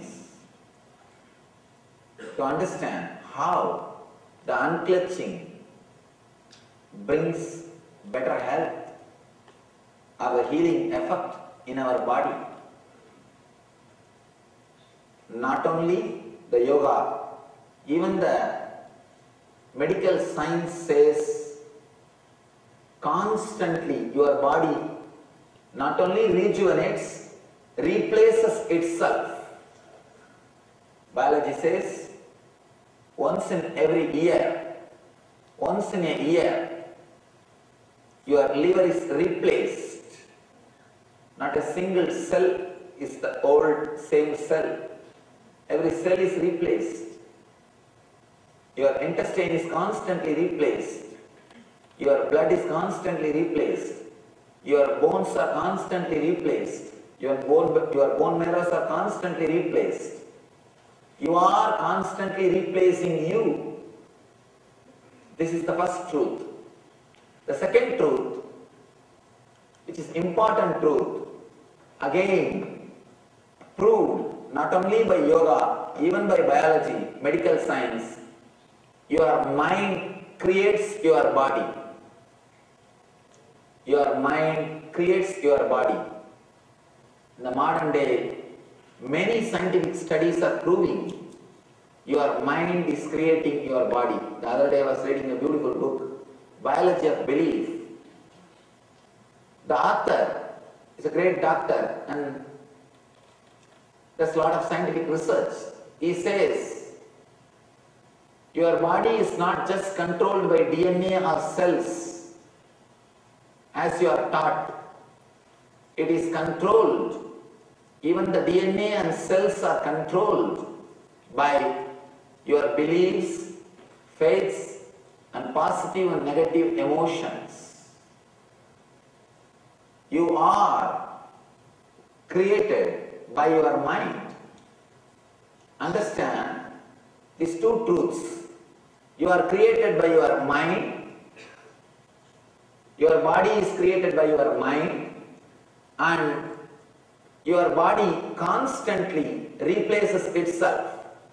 to understand how the unclutching brings better health or the healing effect in our body. Not only the yoga, even the medical science says constantly your body not only rejuvenates, replaces itself. Biology says once in every year, once in a year, your liver is replaced. Not a single cell is the old same cell. Every cell is replaced. Your intestine is constantly replaced. Your blood is constantly replaced. Your bones are constantly replaced. Your bone marrows are constantly replaced. You are constantly replacing you. This is the first truth. The second truth, which is important truth, again proved not only by yoga, even by biology, medical science, your mind creates your body. Your mind creates your body. In the modern day, many scientific studies are proving your mind is creating your body. The other day I was reading a beautiful book, Biology of Belief. The author is a great doctor and does a lot of scientific research. He says, Your body is not just controlled by DNA or cells as you are taught. It is controlled. Even the DNA and cells are controlled by your beliefs, faiths, and positive and negative emotions. You are created by your mind. Understand these two truths. You are created by your mind. Your body is created by your mind, and your body constantly replaces itself.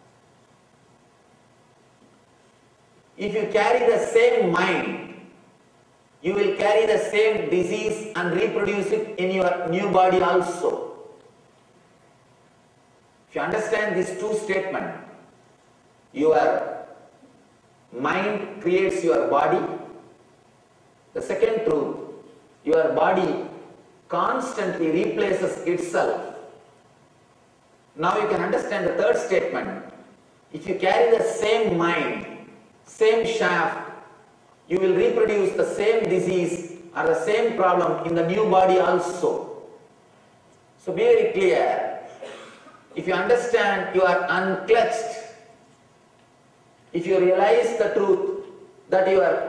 If you carry the same mind, you will carry the same disease and reproduce it in your new body also. If you understand these two statements, your mind creates your body. The second truth, your body constantly replaces itself. Now you can understand the third statement. If you carry the same mind, same shaft, you will reproduce the same disease or the same problem in the new body also. So be very clear. If you understand, you are unclutched. If you realize the truth that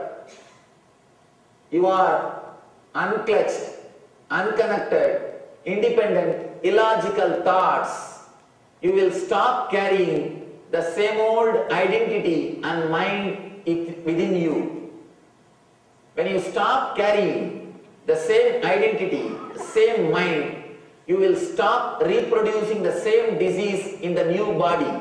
you are unclutched, unconnected, independent, illogical thoughts, you will stop carrying the same old identity and mind within you. When you stop carrying the same identity, the same mind, you will stop reproducing the same disease in the new body.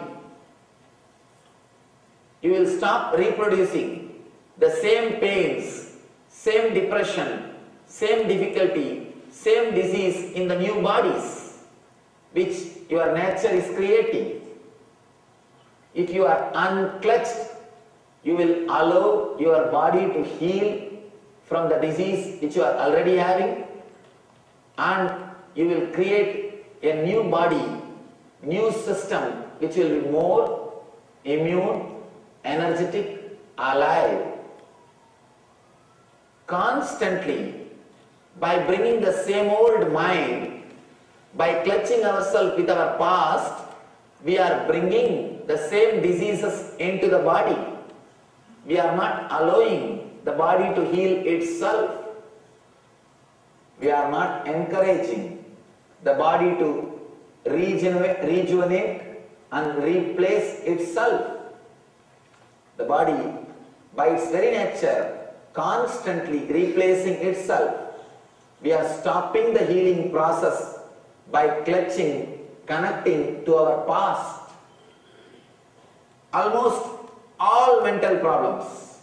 You will stop reproducing the same pains, same depression, same difficulty, same disease in the new bodies which your nature is creating. If you are unclutched, you will allow your body to heal from the disease which you are already having, and you will create a new body, new system which will be more immune, energetic, alive. Constantly, by bringing the same old mind, by clutching ourselves with our past, we are bringing the same diseases into the body. We are not allowing the body to heal itself. We are not encouraging the body to rejuvenate and replace itself. The body, by its very nature, constantly replacing itself. We are stopping the healing process by clutching, connecting to our past. Almost all mental problems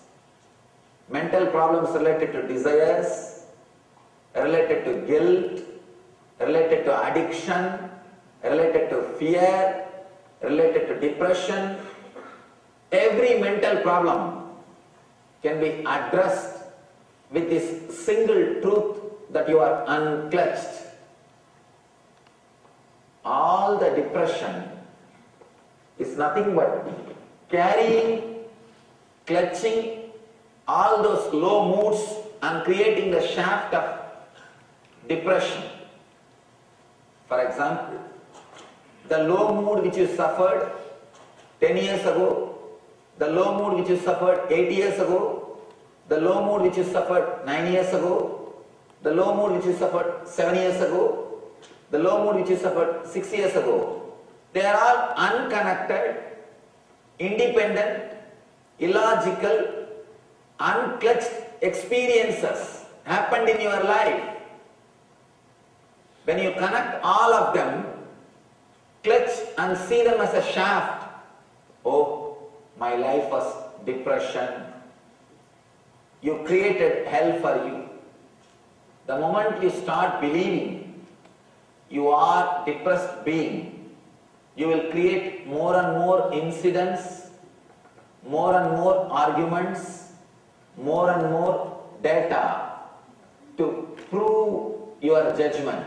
related to desires, related to guilt, related to addiction, related to fear, related to depression, every mental problem can be addressed with this single truth that you are unclutched. All the depression is nothing but carrying, clutching all those low moods and creating the shaft of depression. For example, the low mood which you suffered 10 years ago, the low mood which you suffered 8 years ago, the low mood which you suffered 9 years ago, the low mood which you suffered 7 years ago, the low mood which you suffered 6 years ago, they are all unconnected, independent, illogical, unclutched experiences happened in your life. When you connect all of them, clutch and see them as a shaft. Oh, my life was depression. You created hell for you. The moment you start believing you are depressed being, you will create more and more incidents, more and more arguments, more and more data to prove your judgment,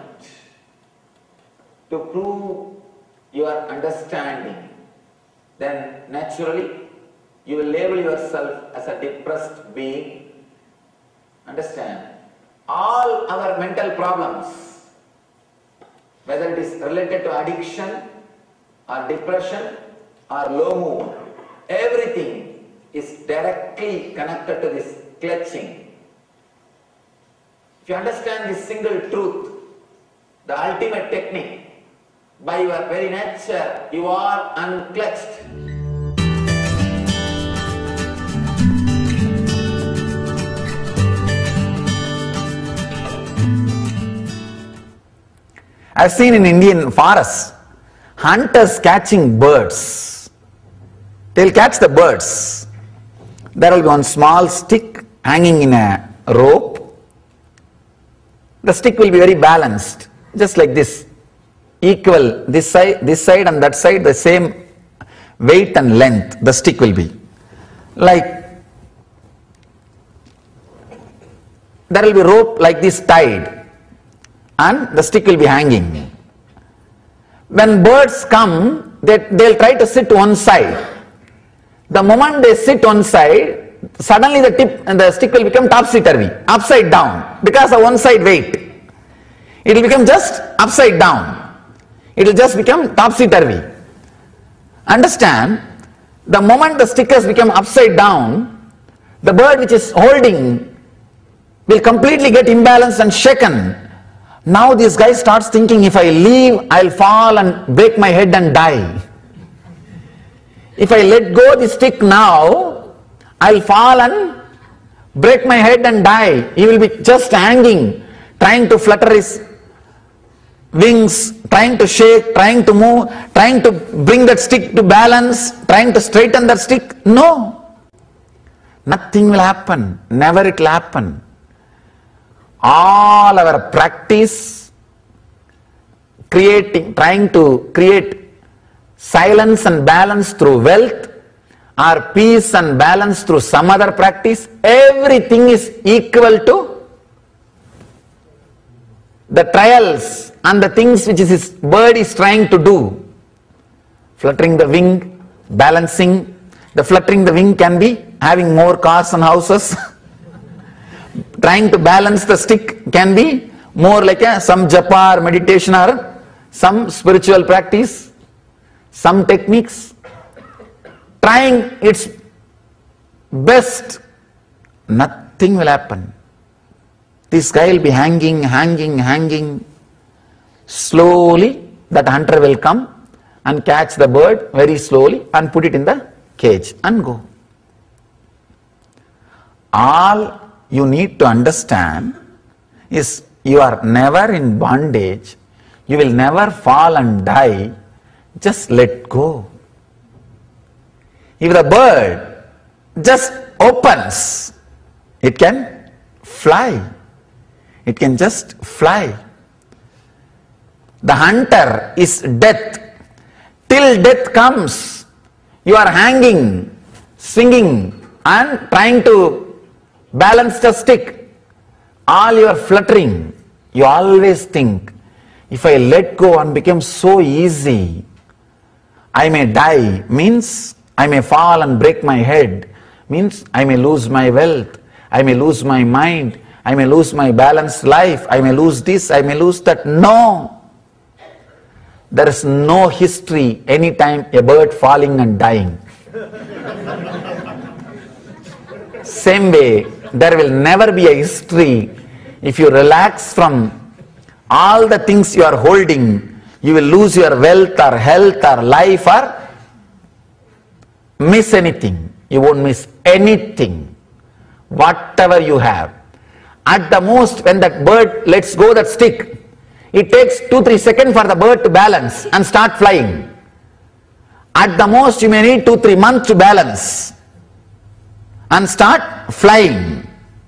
to prove your understanding. Then naturally you will label yourself as a depressed being. Understand? All our mental problems, whether it is related to addiction or depression or low mood, everything is directly connected to this clutching. If you understand this single truth, the ultimate technique, by your very nature, you are unclutched. I've seen in Indian forests, hunters catching birds. They'll catch the birds. There will be one small stick hanging in a rope. The stick will be very balanced, just like this, equal, this side and that side, the same weight and length the stick will be. Like, there will be rope like this tied and the stick will be hanging. When birds come, they'll try to sit one side. The moment they sit one side, suddenly the tip and the stick will become topsy-turvy, upside down, because of one side weight. It will become just upside down. It will just become topsy-turvy. Understand, the moment the stick has become upside down, the bird which is holding will completely get imbalanced and shaken. Now this guy starts thinking, if I leave, I'll fall and break my head and die. If I let go the stick now, I'll fall and break my head and die. He will be just hanging, trying to flutter his wings, trying to shake, trying to move, trying to bring that stick to balance, trying to straighten that stick. No. Nothing will happen. Never it will happen. All our practice, trying to create silence and balance through wealth, or peace and balance through some other practice, everything is equal to the trials and the things which this bird is trying to do. Fluttering the wing, balancing. The fluttering the wing can be having more cars and houses. Trying to balance the stick can be more like some japa or meditation or some spiritual practice, some techniques. Trying its best, nothing will happen. This guy will be hanging. Slowly that hunter will come and catch the bird very slowly and put it in the cage and go. All you need to understand is you are never in bondage, you will never fall and die, just let go. If the bird just opens, it can fly. It can just fly. The hunter is death. Till death comes, you are hanging, swinging and trying to balance the stick. All you are fluttering. You always think, if I let go and become so easy, I may die, means I may fall and break my head, means I may lose my wealth, I may lose my mind, I may lose my balanced life, I may lose this, I may lose that. No! There is no history anytime a bird falling and dying. Same way, there will never be a history if you relax from all the things you are holding. You will lose your wealth or health or life or miss anything. You won't miss anything. Whatever you have. At the most, when that bird lets go that stick, it takes 2-3 seconds for the bird to balance and start flying. At the most, you may need 2-3 months to balance and start flying.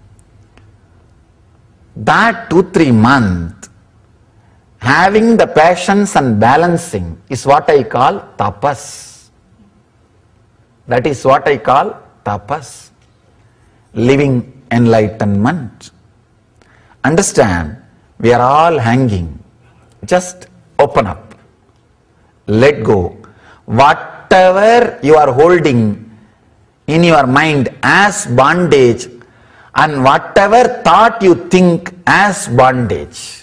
That 2-3 months, having the patience and balancing is what I call tapas. That is what I call tapas. Living enlightenment. Understand, we are all hanging. Just open up. Let go. Whatever you are holding, in your mind as bondage and whatever thought you think as bondage.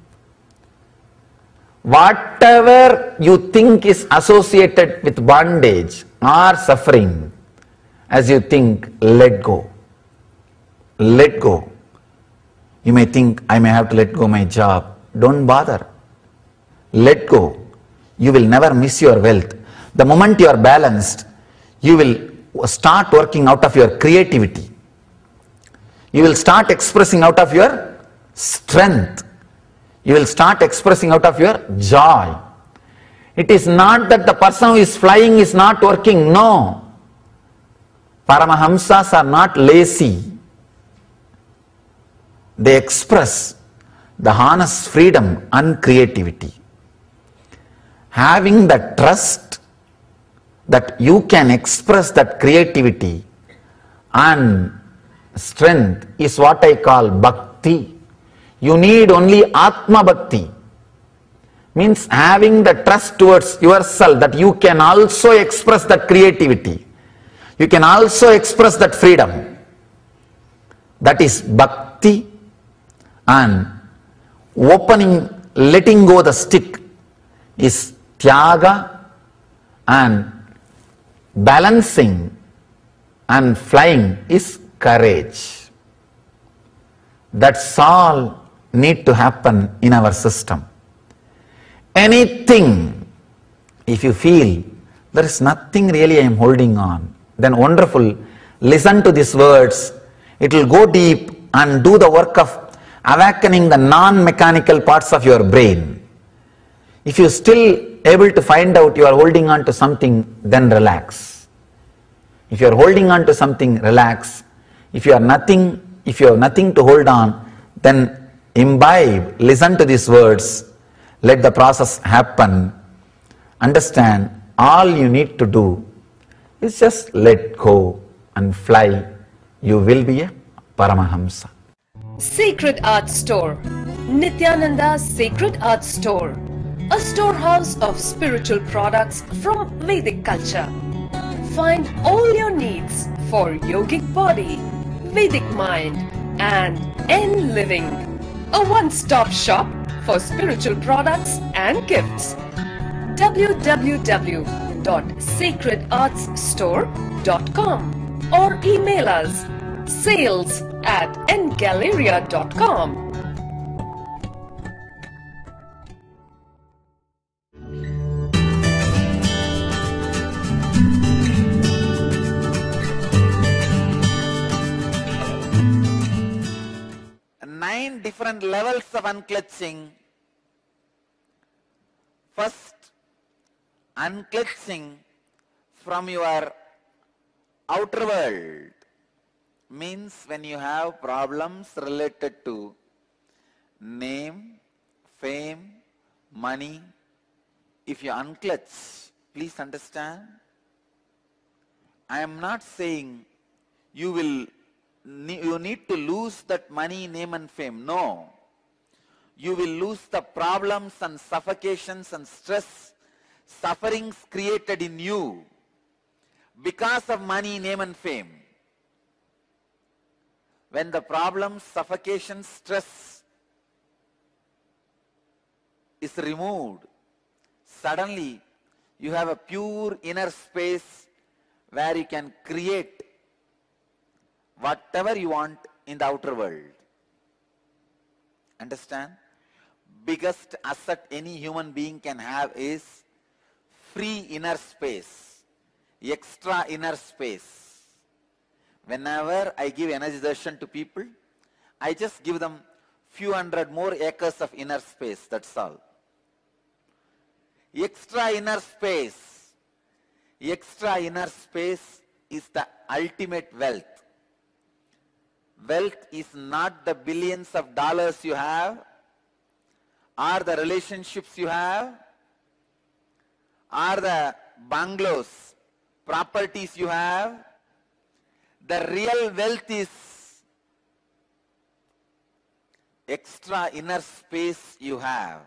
Whatever you think is associated with bondage or suffering, as you think, let go. Let go. You may think, I may have to let go my job. Don't bother. Let go. You will never miss your wealth. The moment you are balanced, you will start working out of your creativity. You will start expressing out of your strength. You will start expressing out of your joy. It is not that the person who is flying is not working. No. Paramahamsas are not lazy. They express the honest freedom and creativity. Having the trust that you can express that creativity and strength is what I call bhakti. You need only Atma Bhakti. Means having the trust towards yourself that you can also express that creativity. You can also express that freedom. That is bhakti. And opening, letting go the stick is tyaga, and balancing and flying is courage. That's all need to happen in our system. Anything, if you feel there is nothing really I am holding on, then wonderful, listen to these words. It will go deep and do the work of awakening the non-mechanical parts of your brain. If you still able to find out you are holding on to something, then relax. If you are holding on to something, relax. If you have nothing to hold on, then imbibe, listen to these words, let the process happen. Understand, all you need to do is just let go and fly. You will be a Paramahamsa. Sacred Art Store. Nityananda's Sacred Art Store. A storehouse of spiritual products from Vedic culture. Find all your needs for yogic body, Vedic mind and N living. A one-stop shop for spiritual products and gifts. www.sacredartsstore.com or email us sales@ngalleria.com. Nine different levels of unclutching. First, unclutching from your outer world means when you have problems related to name, fame, money, if you unclutch, please understand, I am not saying you need to lose that money, name and fame. No. You will lose the problems and suffocations and stress, sufferings created in you because of money, name and fame. When the problems, suffocation, stress is removed, suddenly you have a pure inner space where you can create whatever you want in the outer world. Understand? Biggest asset any human being can have is free inner space, extra inner space. Whenever I give energy darshan to people, I just give them few hundred more acres of inner space, that's all. Extra inner space is the ultimate wealth. Wealth is not the billions of dollars you have, or the relationships you have, or the bungalows, properties you have. The real wealth is extra inner space you have.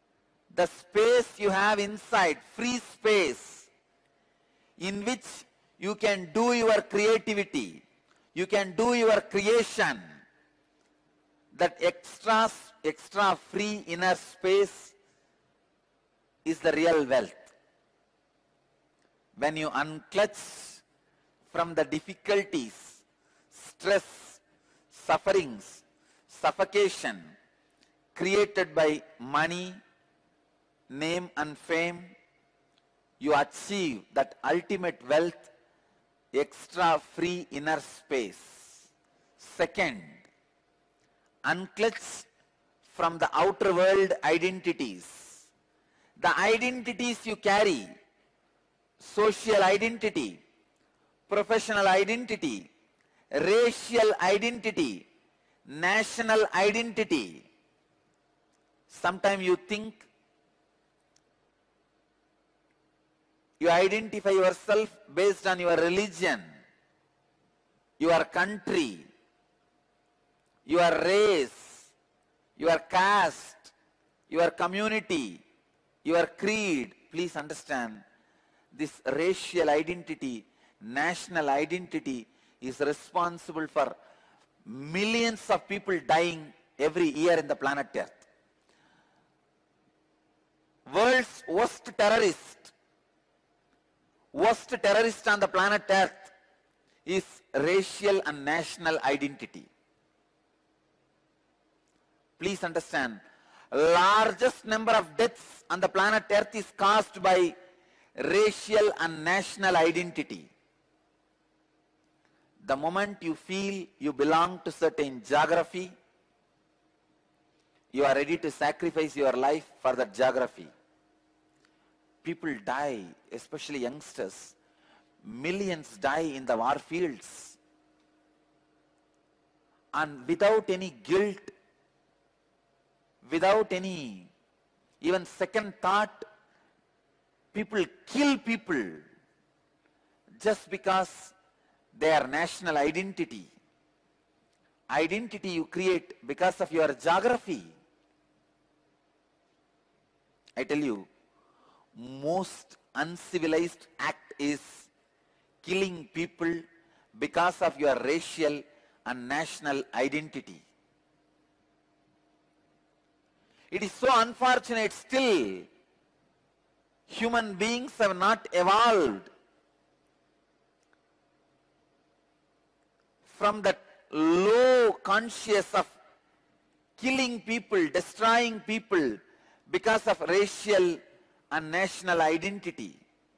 The space you have inside, free space, in which you can do your creativity, you can do your creation. That extra free inner space is the real wealth. When you unclutch from the difficulties, stress, sufferings, suffocation created by money, name and fame, you achieve that ultimate wealth, extra free inner space. Second, unclutch from the outer world identities. The identities you carry, social identity, professional identity, racial identity, national identity. Sometimes you think you identify yourself based on your religion, your country, your race, your caste, your community, your creed. Please understand, this racial identity, national identity is responsible for millions of people dying every year in the planet Earth. World's worst terrorist on the planet Earth is racial and national identity. Please understand, largest number of deaths on the planet Earth is caused by racial and national identity. The moment you feel you belong to certain geography, you are ready to sacrifice your life for that geography. People die, especially youngsters. Millions die in the war fields. And without any guilt, without any even second thought, people kill people just because their national identity. Identity you create because of your geography. I tell you, most uncivilized act is killing people because of your racial and national identity. It is so unfortunate still human beings have not evolved from that low conscious of killing people, destroying people because of racial and national identity.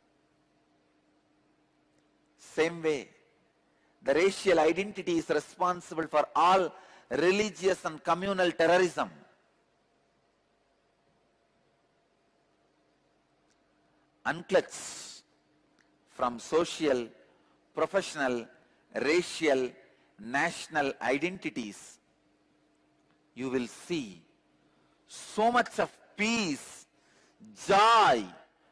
Same way, the racial identity is responsible for all religious and communal terrorism. Unclutch from social, professional, racial, national identities, you will see so much of peace, joy,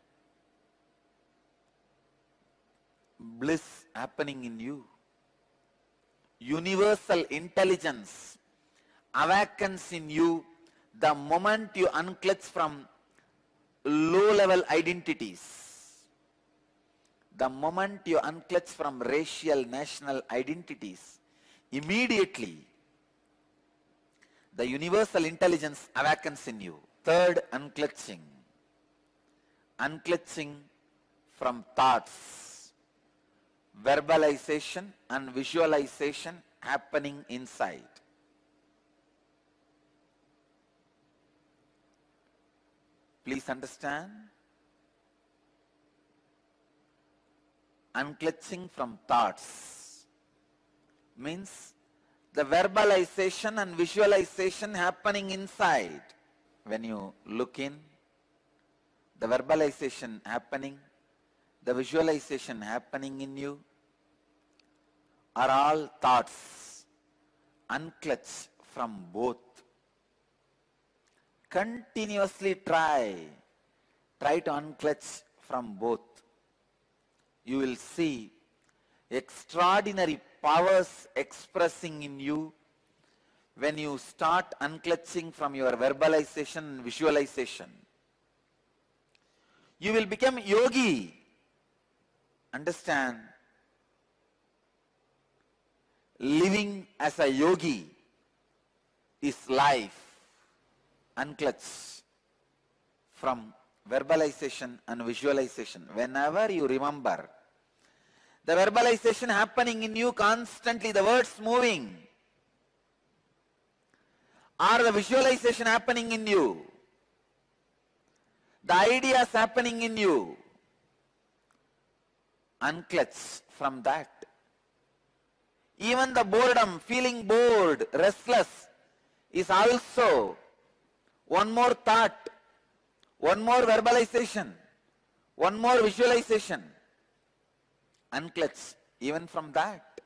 bliss happening in you. Universal intelligence awakens in you the moment you unclutch from low-level identities. The moment you unclutch from racial, national identities, immediately the universal intelligence awakens in you. Third, unclutching. Unclutching from thoughts, verbalization and visualization happening inside. Please understand, unclutching from thoughts means the verbalization and visualization happening inside. When you look in, the verbalization happening, the visualization happening in you are all thoughts. Unclutch from both. Continuously try to unclutch from both. You will see extraordinary powers expressing in you when you start unclutching from your verbalization and visualization. You will become yogi. Understand, living as a yogi is life. Unclutch from verbalization and visualization. Whenever you remember, the verbalization happening in you constantly, the words moving, or the visualization happening in you, the ideas happening in you, unclutch from that. Even the boredom, feeling bored, restless, is also one more thought, one more verbalization, one more visualization. Unclutch even from that.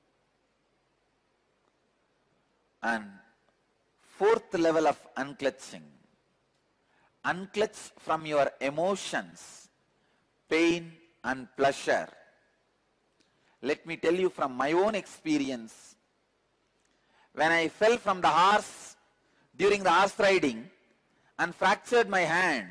And fourth level of unclutching, unclutch from your emotions, pain and pleasure. Let me tell you from my own experience. When I fell from the horse during the horse riding and fractured my hand,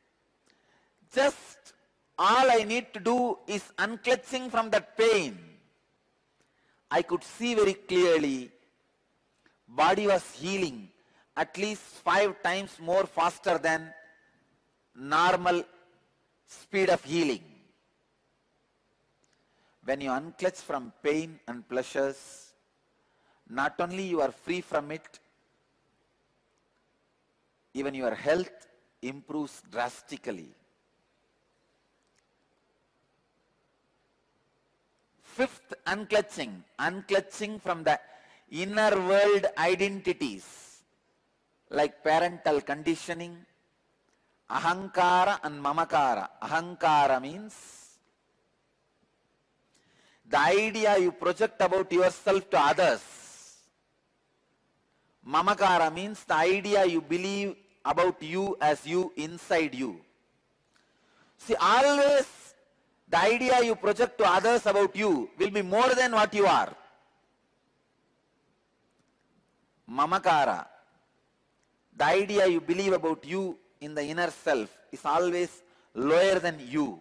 just all I need to do is unclutching from that pain. I could see very clearly body was healing at least 5 times more faster than normal speed of healing. When you unclutch from pain and pleasures, not only you are free from it, even your health improves drastically. Fifth unclutching, unclutching from the inner world identities like parental conditioning, ahankara and mamakara. Ahankara means the idea you project about yourself to others. Mamakara means the idea you believe about you as you inside you. See, always the idea you project to others about you will be more than what you are. Mamakara, the idea you believe about you in the inner self is always lower than you.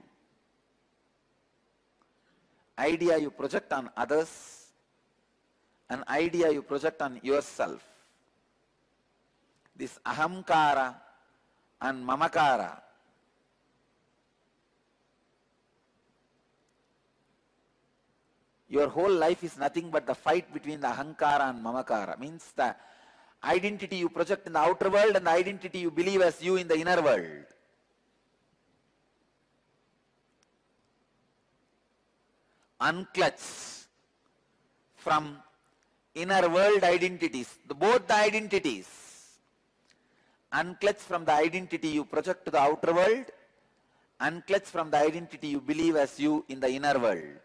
Idea you project on others, an idea you project on yourself. This ahamkara and mamakara your whole life is nothing but the fight between the ahankara and mamakara. Means the identity you project in the outer world and the identity you believe as you in the inner world. Unclutch from inner world identities, both the identities. Unclutch from the identity you project to the outer world, unclutch from the identity you believe as you in the inner world.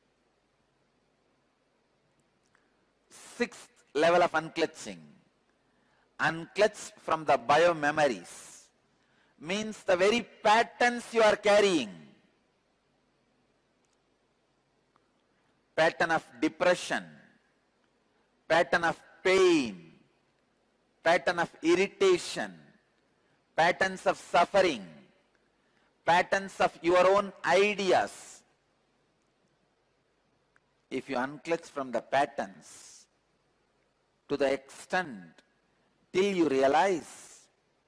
Sixth level of unclutching, unclutch from the biomemories, means the very patterns you are carrying. Pattern of depression, pattern of pain, pattern of irritation, patterns of suffering, patterns of your own ideas. If you unclutch from the patterns to the extent till you realize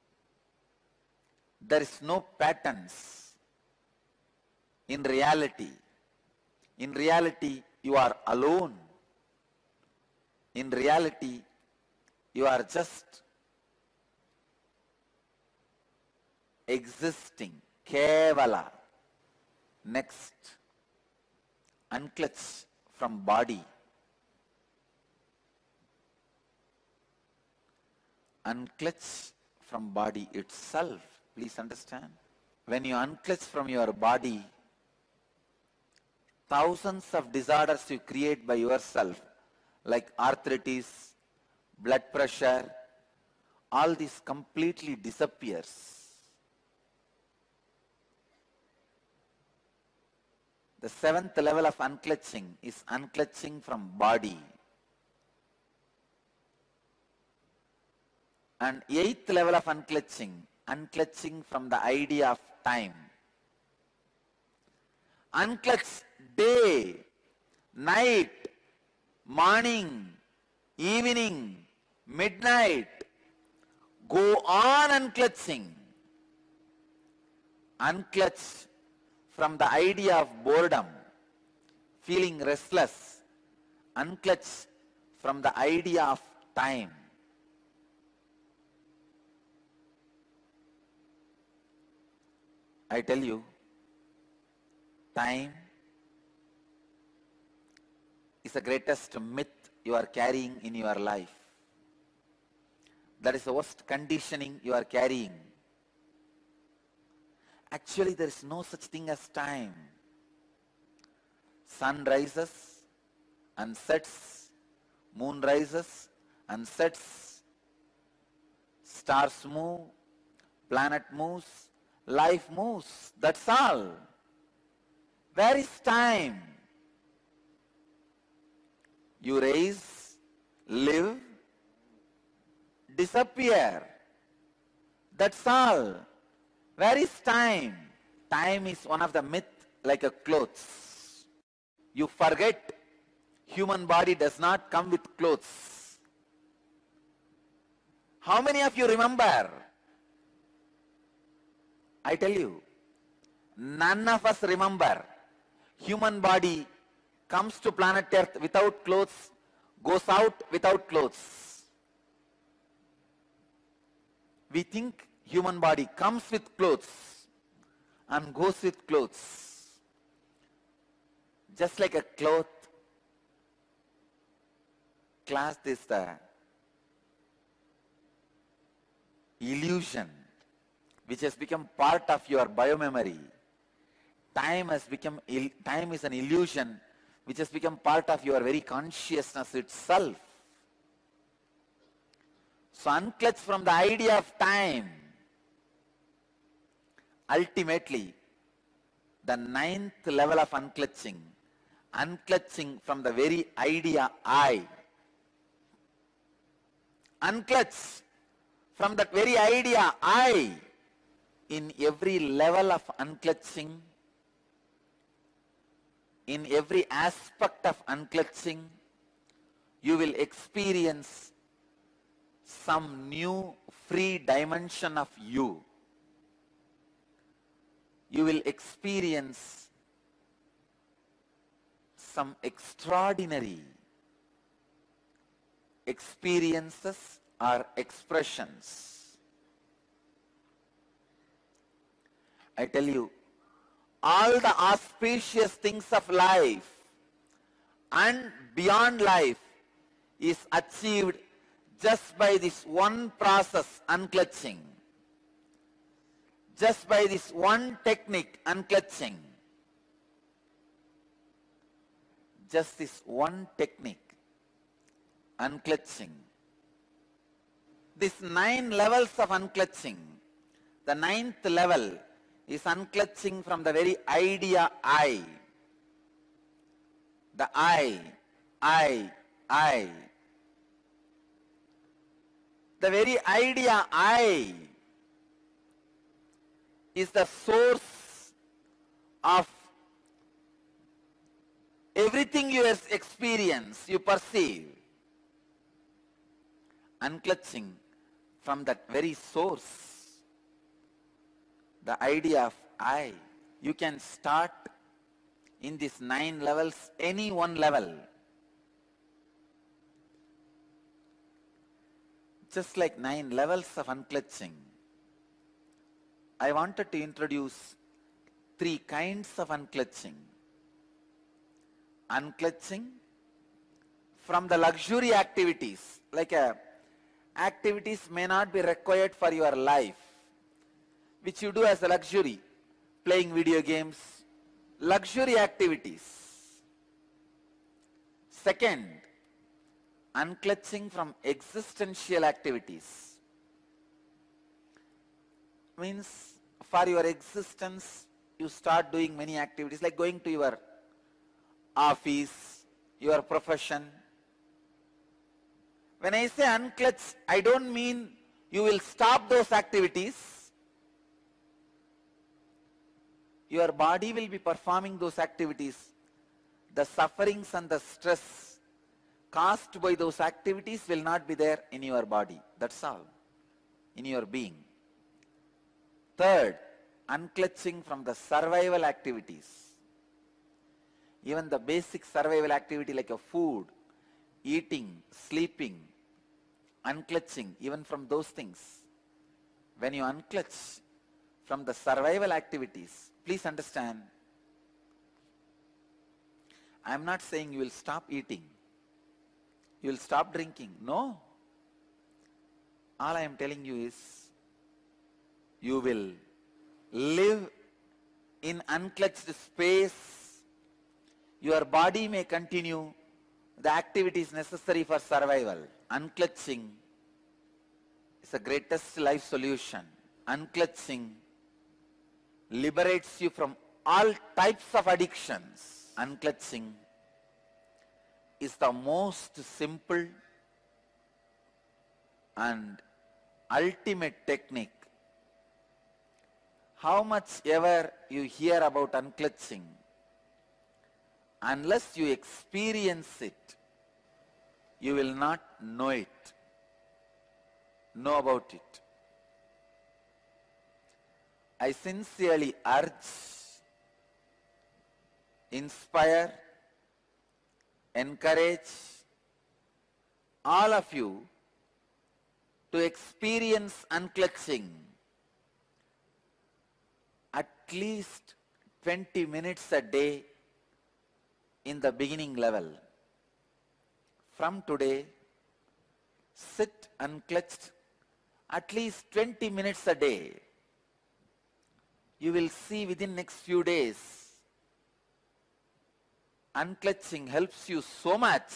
there is no patterns in reality. In reality, you are alone. In reality, you are just existing. Kevala. Next, unclutch from body. Unclutch from body itself. Please understand. When you unclutch from your body, thousands of disorders you create by yourself, like arthritis, blood pressure, all this completely disappears. The seventh level of unclutching is unclutching from body. And eighth level of unclutching, unclutching from the idea of time. Unclutch day, night, morning, evening, midnight, go on unclutching. Unclutch from the idea of boredom, feeling restless. Unclutch from the idea of time. I tell you, time is the greatest myth you are carrying in your life. That is the worst conditioning you are carrying. Actually, there is no such thing as time. Sun rises and sets, moon rises and sets, stars move, planet moves, life moves. That's all. Where is time? You rise, live, disappear. That's all. Where is time? Time is one of the myths like a clothes. You forget human body does not come with clothes. How many of you remember? I tell you, none of us remember. Human body comes to planet Earth without clothes, goes out without clothes. We think human body comes with clothes and goes with clothes. Just like a cloth is the illusion which has become part of your biomemory. Time is an illusion which has become part of your very consciousness itself. So unclutch from the idea of time. Ultimately, the 9th level of unclutching, unclutching from the very idea I. Unclutch from that very idea I. In every level of unclutching, in every aspect of unclutching, you will experience some new free dimension of you. You will experience some extraordinary experiences or expressions. I tell you, all the auspicious things of life and beyond life is achieved just by this one process, unclutching. Just by this one technique, unclutching. Just this one technique, unclutching. These 9 levels of unclutching. The 9th level is unclutching from the very idea I. The I. The very idea I is the source of everything you experience, you perceive. Unclutching from that very source, the idea of I. You can start in these 9 levels, any one level. Just like 9 levels of unclutching, I wanted to introduce 3 kinds of unclutching. Unclutching from the luxury activities, like activities may not be required for your life, which you do as a luxury, playing video games, luxury activities. Second, unclutching from existential activities. Means for your existence, you start doing many activities like going to your office, your profession. When I say unclutch, I don't mean you will stop those activities. Your body will be performing those activities. The sufferings and the stress caused by those activities will not be there in your body. That's all. In your being. Third, unclutching from the survival activities. Even the basic survival activity like a food, eating, sleeping, unclutching, even from those things. When you unclutch from the survival activities, please understand, I am not saying you will stop eating, you will stop drinking. No. All I am telling you is, you will live in unclutched space. Your body may continue the activities necessary for survival. Unclutching is the greatest life solution. Unclutching liberates you from all types of addictions. Unclutching is the most simple and ultimate technique. How much ever you hear about unclutching, unless you experience it, you will not know about it. I sincerely urge, inspire, encourage all of you to experience unclutching at least 20 minutes a day in the beginning level. From today, sit unclutched at least 20 minutes a day. You will see within next few days, unclutching helps you so much.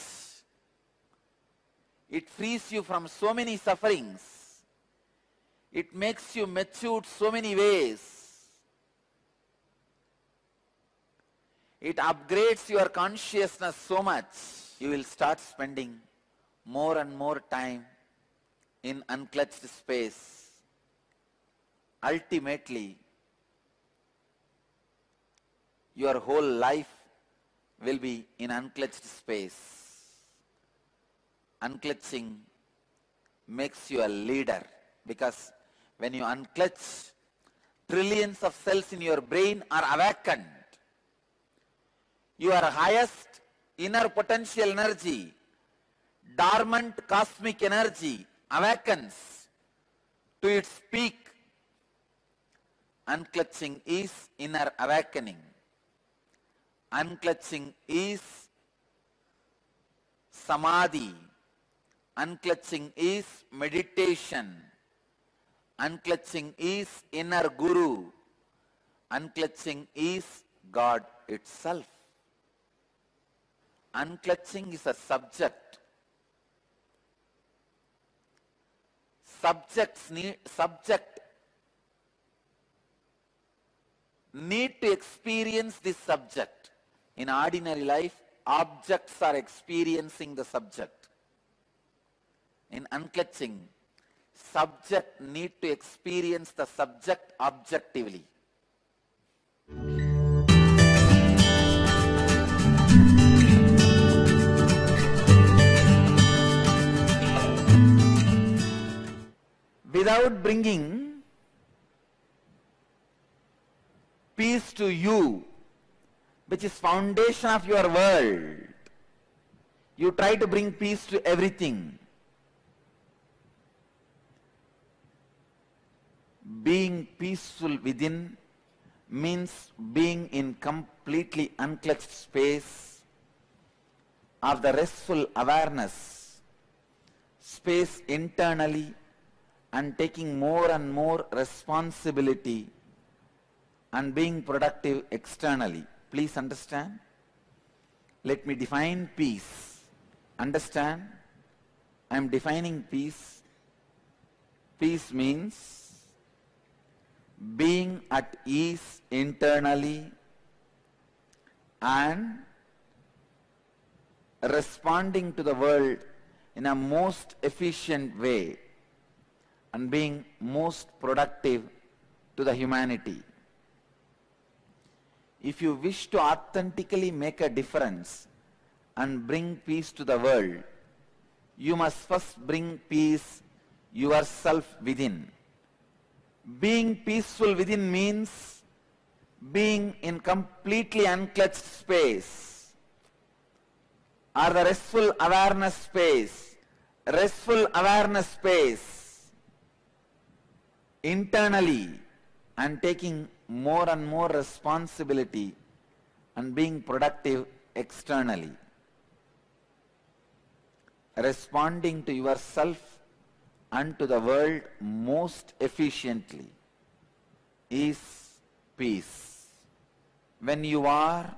It frees you from so many sufferings. It makes you matured so many ways. It upgrades your consciousness so much. You will start spending more and more time in unclutched space. Ultimately, your whole life will be in unclutched space. Unclutching makes you a leader, because when you unclutch, trillions of cells in your brain are awakened. Your highest inner potential energy, dormant cosmic energy, awakens to its peak. Unclutching is inner awakening. Unclutching is samadhi. Unclutching is meditation. Unclutching is inner guru. Unclutching is God itself. Unclutching is a subject. Subject need to experience this subject. In ordinary life, objects are experiencing the subject. In unclutching, subject need to experience the subject objectively. Without bringing peace to you, which is foundation of your world, you try to bring peace to everything. Being peaceful within means being in completely unclutched space of the restful awareness, space internally, and taking more and more responsibility and being productive externally. Please understand. Let me define peace. Understand? I am defining peace. Peace means being at ease internally and responding to the world in a most efficient way and being most productive to the humanity. If you wish to authentically make a difference and bring peace to the world, you must first bring peace yourself within. Being peaceful within means being in completely unclutched space, or the restful awareness space. Restful awareness space internally, and taking more and more responsibility and being productive externally. Responding to yourself and to the world most efficiently is peace. When you are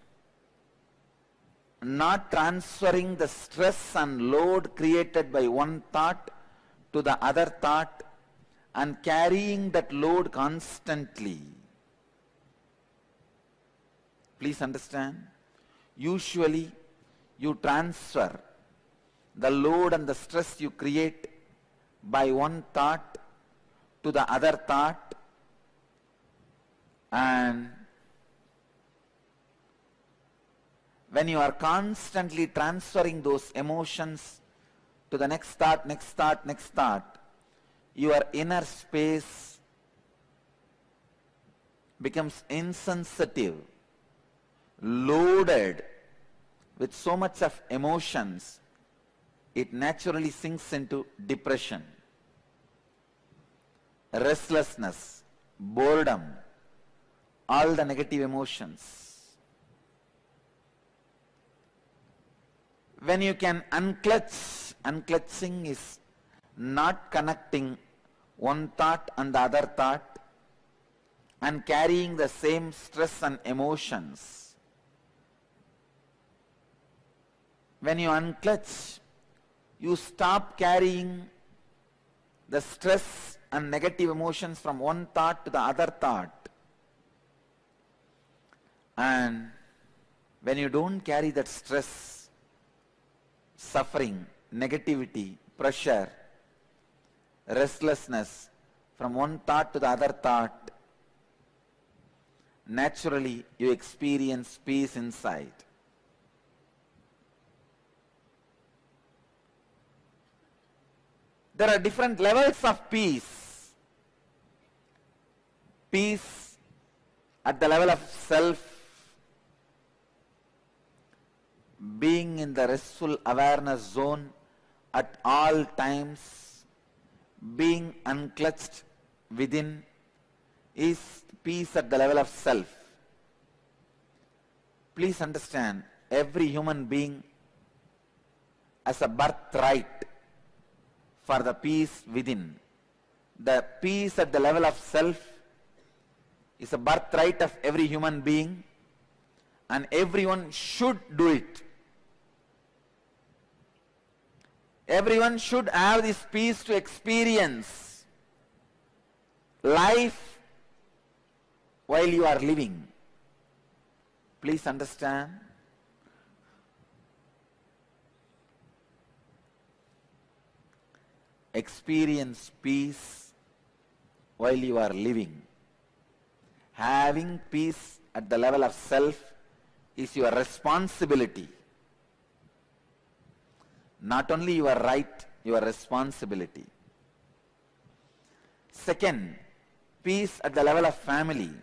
not transferring the stress and load created by one thought to the other thought and carrying that load constantly. Please understand, usually you transfer the load and the stress you create by one thought to the other thought, and when you are constantly transferring those emotions to the next thought, next thought, next thought, your inner space becomes insensitive, loaded with so much of emotions, it naturally sinks into depression, restlessness, boredom, all the negative emotions. When you can unclutch, unclutching is not connecting one thought and the other thought and carrying the same stress and emotions. When you unclutch, you stop carrying the stress and negative emotions from one thought to the other thought. And when you don't carry that stress, suffering, negativity, pressure, restlessness from one thought to the other thought, naturally you experience peace inside. There are different levels of peace. Peace at the level of self, being in the restful awareness zone at all times, being unclutched within, is peace at the level of self. Please understand, every human being has a birthright for the peace within. The peace at the level of self is a birthright of every human being, and everyone should do it. Everyone should have this peace to experience life while you are living. Please understand. Experience peace while you are living. Having peace at the level of self is your responsibility. Not only your right, your responsibility. Second, peace at the level of family.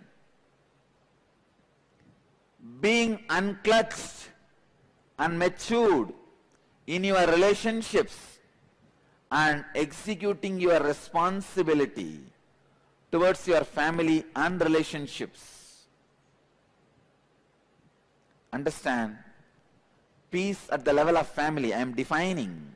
Being unclutched and matured in your relationships and executing your responsibility towards your family and relationships. Understand? Peace at the level of family, I am defining.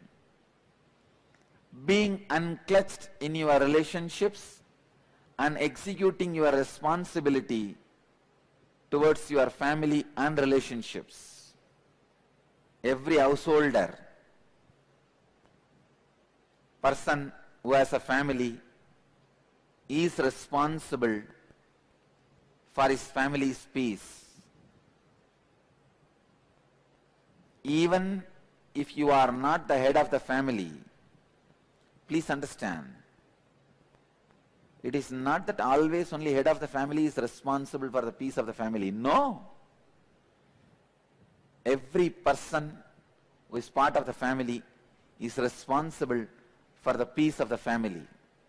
Being unclutched in your relationships and executing your responsibility towards your family and relationships. Every householder, person who has a family, is responsible for his family's peace. Even if you are not the head of the family, please understand, it is not that always only head of the family is responsible for the peace of the family. No. Every person who is part of the family is responsible for the peace of the family.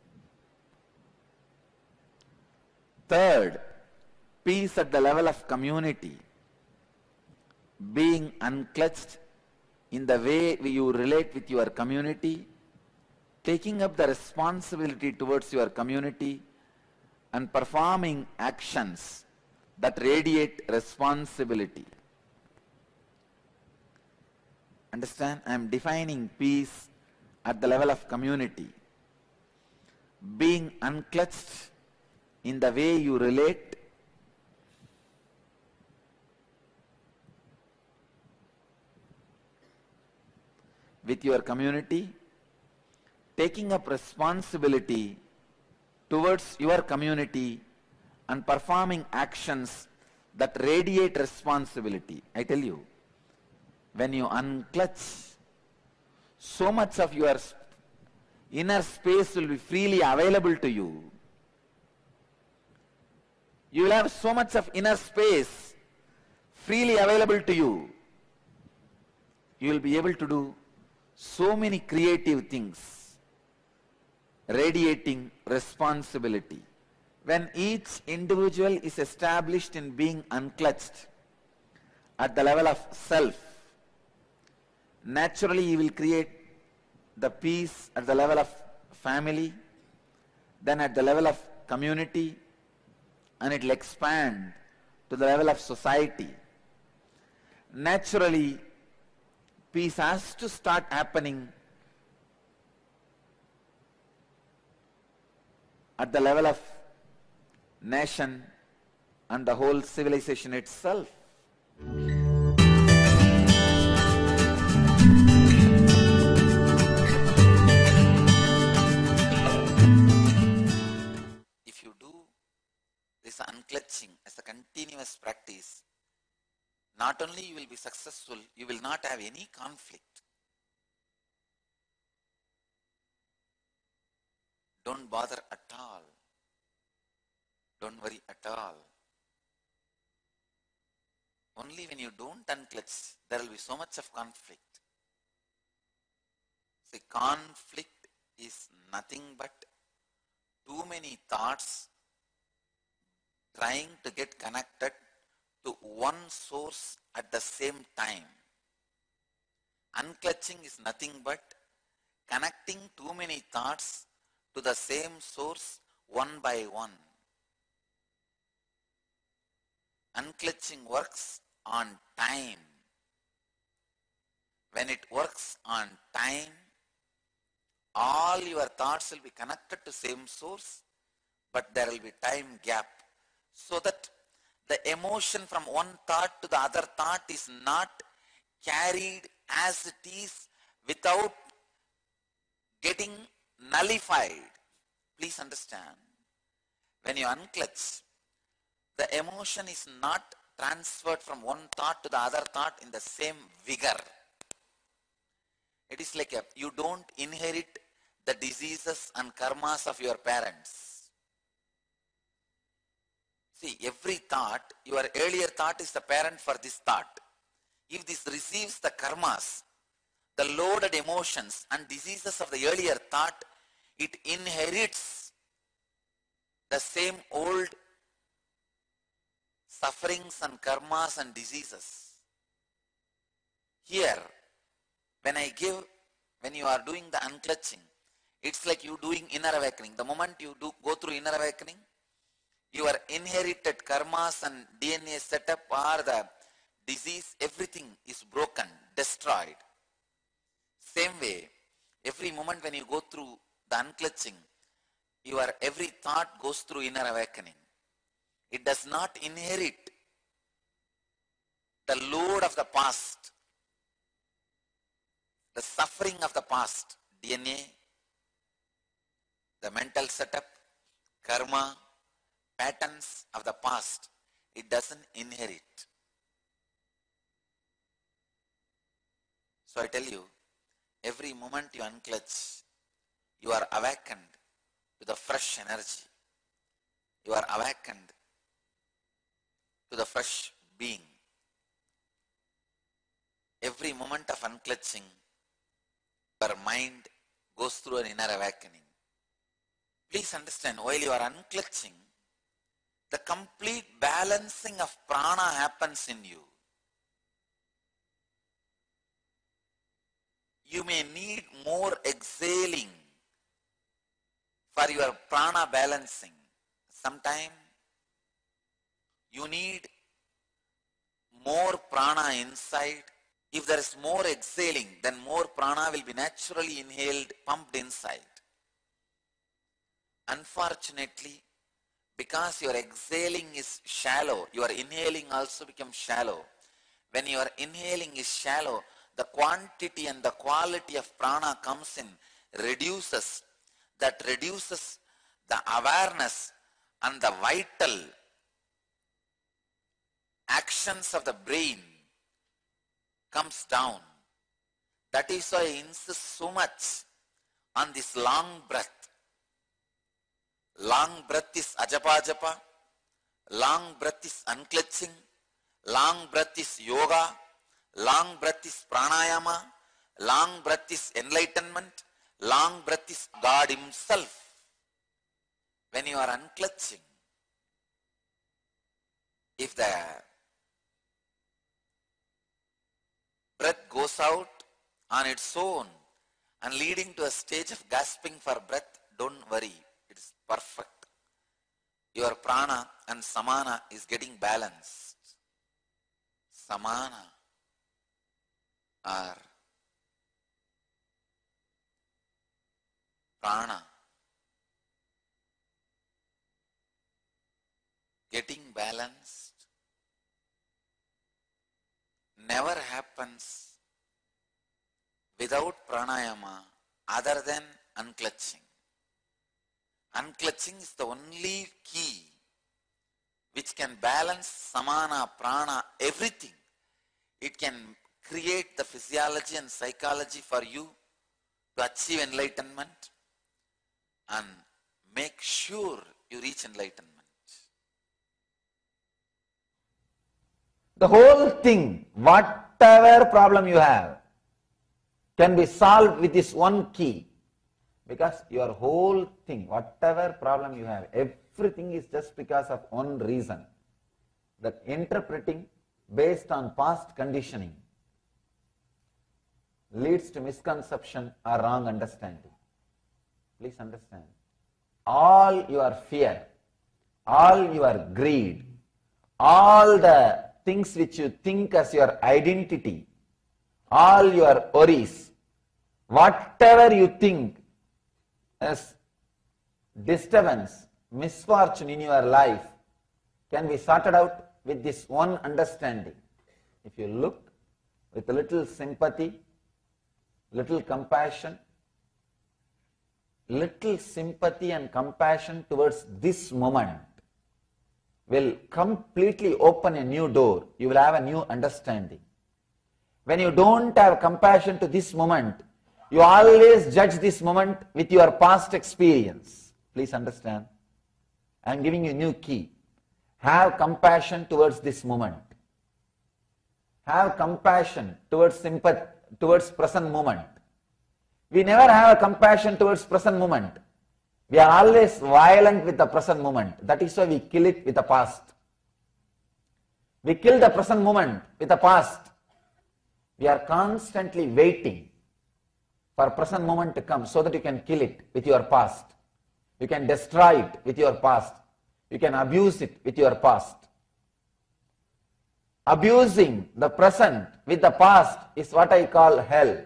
Third, peace at the level of community. Being unclutched in the way you relate with your community, taking up the responsibility towards your community, and performing actions that radiate responsibility. Understand? I am defining peace at the level of community. Being unclutched in the way you relate with your community, taking up responsibility towards your community, and performing actions that radiate responsibility. I tell you, when you unclutch, so much of your inner space will be freely available to you. You will have so much of inner space freely available to you. You will be able to do so many creative things, radiating responsibility. When each individual is established in being unclutched at the level of self, naturally he will create the peace at the level of family, then at the level of community, and it will expand to the level of society. Naturally, peace has to start happening at the level of nation and the whole civilization itself. If you do this unclutching as a continuous practice, not only you will be successful, you will not have any conflict. Don't bother at all. Don't worry at all. Only when you don't unclutch, there will be so much of conflict. See, conflict is nothing but too many thoughts trying to get connected to one source at the same time. Unclutching is nothing but connecting too many thoughts to the same source one by one. Unclutching works on time. When it works on time, all your thoughts will be connected to same source, but there will be time gap, so that the emotion from one thought to the other thought is not carried as it is without getting nullified. Please understand, when you unclutch, the emotion is not transferred from one thought to the other thought in the same vigor. It is like you don't inherit the diseases and karmas of your parents. See, every thought, your earlier thought is the parent for this thought. If this receives the karmas, the loaded emotions and diseases of the earlier thought, it inherits the same old sufferings and karmas and diseases. Here, when you are doing the unclutching, it's like you doing inner awakening. The moment you go through inner awakening, your inherited karmas and DNA setup or the disease, everything is broken, destroyed. Same way, every moment when you go through the unclutching, your every thought goes through inner awakening. It does not inherit the load of the past, the suffering of the past, DNA, the mental setup, karma, patterns of the past. It doesn't inherit. So I tell you, every moment you unclutch, you are awakened to the fresh energy. You are awakened. to the fresh being. every moment of unclutching, your mind goes through an inner awakening. Please understand, while you are unclutching, the complete balancing of prana happens in you. You may need more exhaling for your prana balancing. Sometime you need more prana inside. If there is more exhaling, then more prana will be naturally inhaled, pumped inside. Unfortunately, because your exhaling is shallow, your inhaling also becomes shallow. When your inhaling is shallow, the quantity and the quality of prana comes in, reduces. That reduces the awareness and the vital actions of the brain comes down. That is why I insist so much on this long breath. Long breath is ajapa-japa, long breath is unclutching, long breath is yoga, long breath is pranayama, long breath is enlightenment, long breath is God Himself. When you are unclutching, if the breath goes out on its own and leading to a stage of gasping for breath, don't worry, it is perfect. Your prana and samana is getting balanced. Samana or prana getting balanced never happens without pranayama other than unclutching. Unclutching is the only key which can balance samana, prana, everything. It can create the physiology and psychology for you to achieve enlightenment and make sure you reach enlightenment. The whole thing, whatever problem you have, can be solved with this one key. Because your whole thing, whatever problem you have, everything is just because of one reason. That interpreting based on past conditioning leads to misconception or wrong understanding. Please understand. All your fear, all your greed, all the things which you think as your identity, all your worries, whatever you think as disturbance, misfortune in your life can be sorted out with this one understanding. If you look with a little sympathy, little compassion, little sympathy and compassion towards this moment will completely open a new door. You will have a new understanding. When you don't have compassion to this moment, you always judge this moment with your past experience. Please understand. I am giving you a new key. Have compassion towards this moment. Have compassion towards sympathy, towards present moment. We never have a compassion towards present moment. We are always violent with the present moment. That is why we kill it with the past. We kill the present moment with the past. We are constantly waiting for present moment to come so that you can kill it with your past. You can destroy it with your past. You can abuse it with your past. Abusing the present with the past is what I call hell.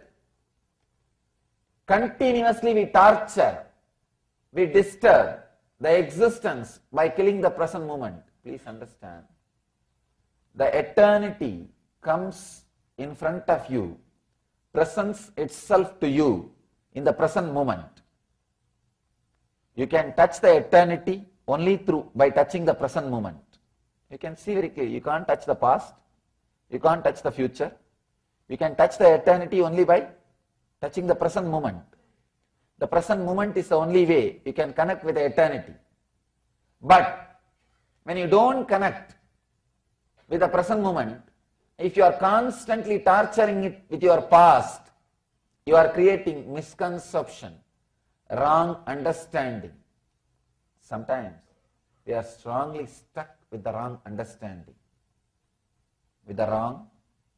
Continuously we torture, we disturb the existence by killing the present moment. Please understand. The eternity comes in front of you, presents itself to you in the present moment. You can touch the eternity only by touching the present moment. You can see very clearly, you can't touch the past, you can't touch the future. You can touch the eternity only by touching the present moment. The present moment is the only way you can connect with the eternity. But when you don't connect with the present moment, If you are constantly torturing it with your past, you are creating misconception, wrong understanding. Sometimes we are strongly stuck with the wrong understanding, with the wrong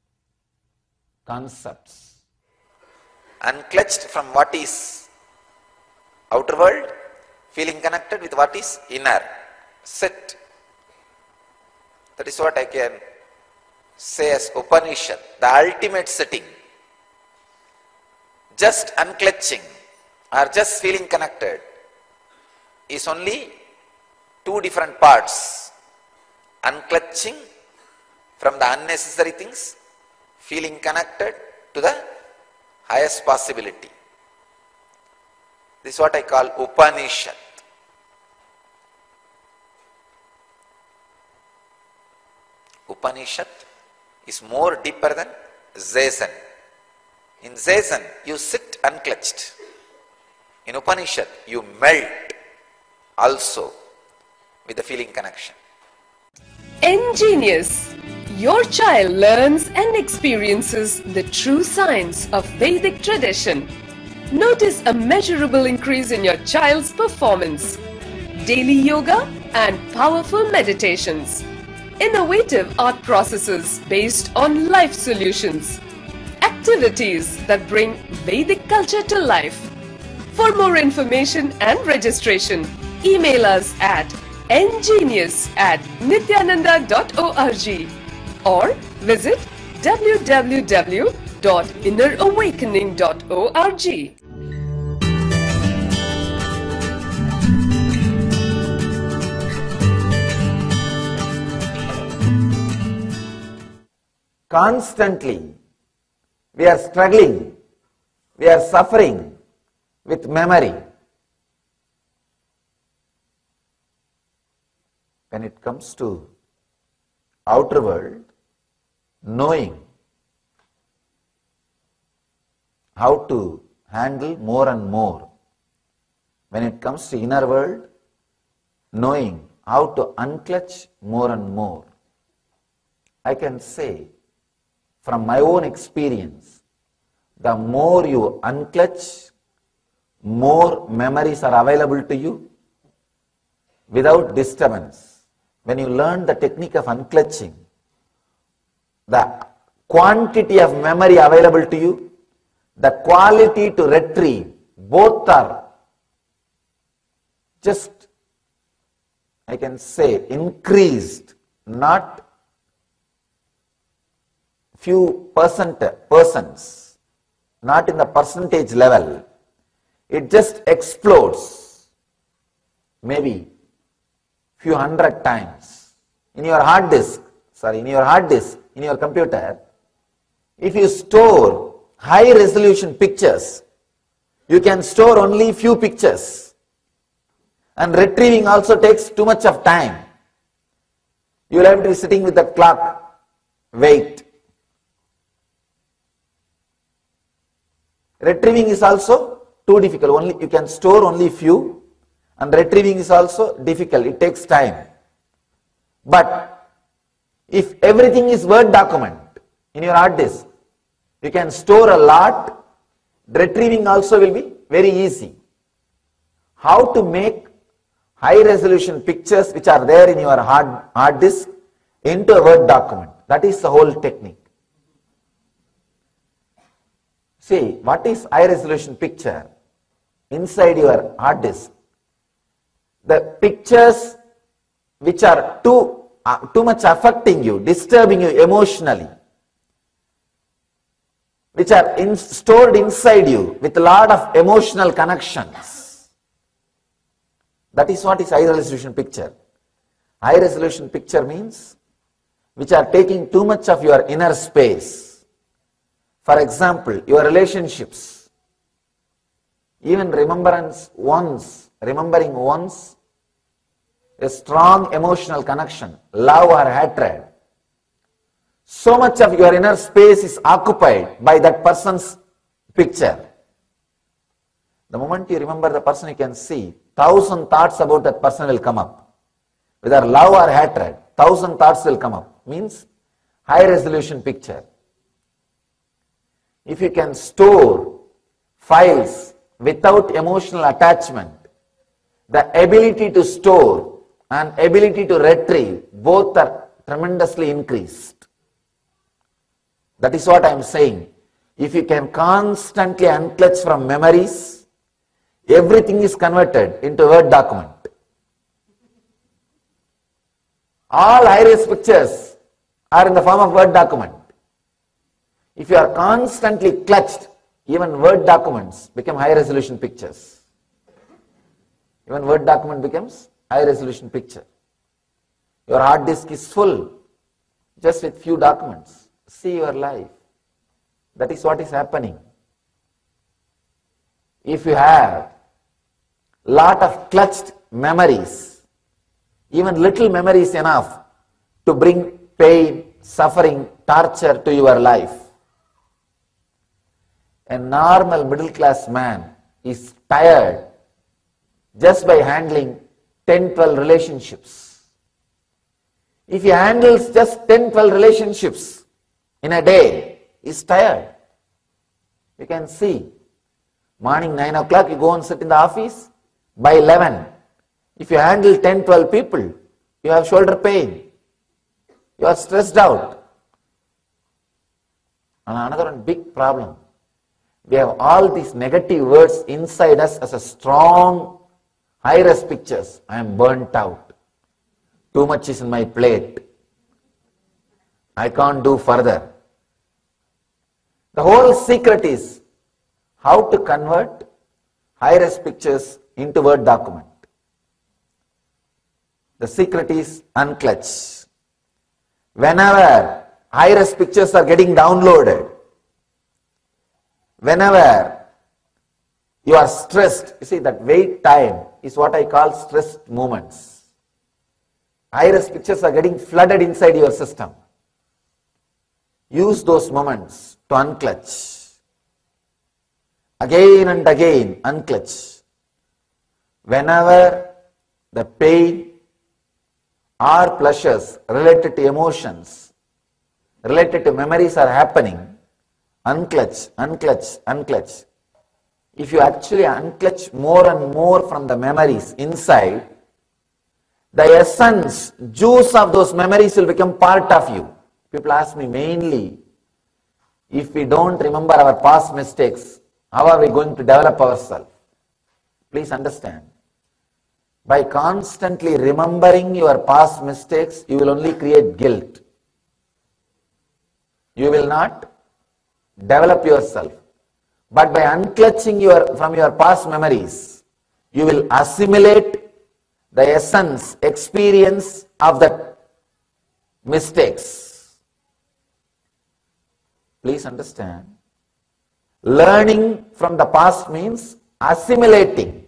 concepts. Unclutched from what is outer world, feeling connected with what is inner. Sit. That is what I can say as Upanishad, the ultimate sitting. Just unclutching or just feeling connected is only two different parts. Unclutching from the unnecessary things, feeling connected to the highest possibility. This is what I call Upanishad. Upanishad is more deeper than Zazen. In Zazen, you sit unclutched. In Upanishad, you melt also with the feeling connection. Ingenious! Your child learns and experiences the true science of Vedic tradition. Notice a measurable increase in your child's performance. Daily yoga and powerful meditations. Innovative art processes based on life solutions. Activities that bring Vedic culture to life. For more information and registration, email us at ngenius@nityananda.org or visit www.innerawakening.org. Constantly, we are struggling, we are suffering with memory. When it comes to outer world, knowing how to handle more and more. When it comes to inner world, knowing how to unclutch more and more. I can say, from my own experience, the more you unclutch, more memories are available to you without disturbance. When you learn the technique of unclutching, the quantity of memory available to you, the quality to retrieve, both are just, I can say, increased, not few persons, not in the percentage level. It just explodes, maybe few hundred times. In your hard disk, in your computer, if you store high resolution pictures, you can store only few pictures, and retrieving also takes too much of time. You will have to be sitting with the clock, wait. Retrieving is also too difficult. Only you can store only few, and retrieving is also difficult. It takes time. But if everything is Word document in your hard disk, you can store a lot. Retrieving also will be very easy. How to make high resolution pictures which are there in your hard disk into a Word document? That is the whole technique. See, what is high resolution picture? Inside your hard disk, the pictures which are too much affecting you, disturbing you emotionally, which are stored inside you with a lot of emotional connections. That is what is high resolution picture. High resolution picture means which are taking too much of your inner space. For example, your relationships, even remembering once, a strong emotional connection, love or hatred. So much of your inner space is occupied by that person's picture. The moment you remember the person, you can see 1,000 thoughts about that person will come up. Whether love or hatred, 1,000 thoughts will come up. Means high resolution picture. If you can store files without emotional attachment, the ability to store and ability to retrieve both are tremendously increased. That is what I am saying. If you can constantly unclutch from memories, everything is converted into a Word document. All high-res pictures are in the form of Word document. If you are constantly clutched, even Word documents become high-resolution pictures. Even Word document becomes high-resolution picture. Your hard disk is full just with few documents. See your life. That is what is happening. If you have lot of clutched memories, even little memory is enough to bring pain, suffering, torture to your life. A normal middle class man is tired just by handling 10-12 relationships. If he handles just 10-12 relationships in a day, he is tired. You can see, morning 9 o'clock you go and sit in the office, by 11, if you handle 10-12 people, you have shoulder pain, you are stressed out. And another one big problem, we have all these negative words inside us as a strong high-res pictures. I am burnt out. Too much is in my plate. I can't do further. The whole secret is how to convert high-res pictures into Word document. The secret is unclutch. Whenever high-res pictures are getting downloaded, whenever you are stressed, you see that wait time is what I call stressed moments. High-res pictures are getting flooded inside your system. Use those moments to unclutch. Again and again, unclutch. Whenever the pain or pleasures related to emotions, related to memories are happening, unclutch, unclutch, unclutch. If you actually unclutch more and more from the memories inside, the essence, juice of those memories will become part of you. People ask me mainly, if we don't remember our past mistakes, how are we going to develop ourselves? Please understand. By constantly remembering your past mistakes, you will only create guilt. You will not develop yourself. But by unclutching from your past memories, you will assimilate the essence, experience of the mistakes. Please understand. Learning from the past means assimilating.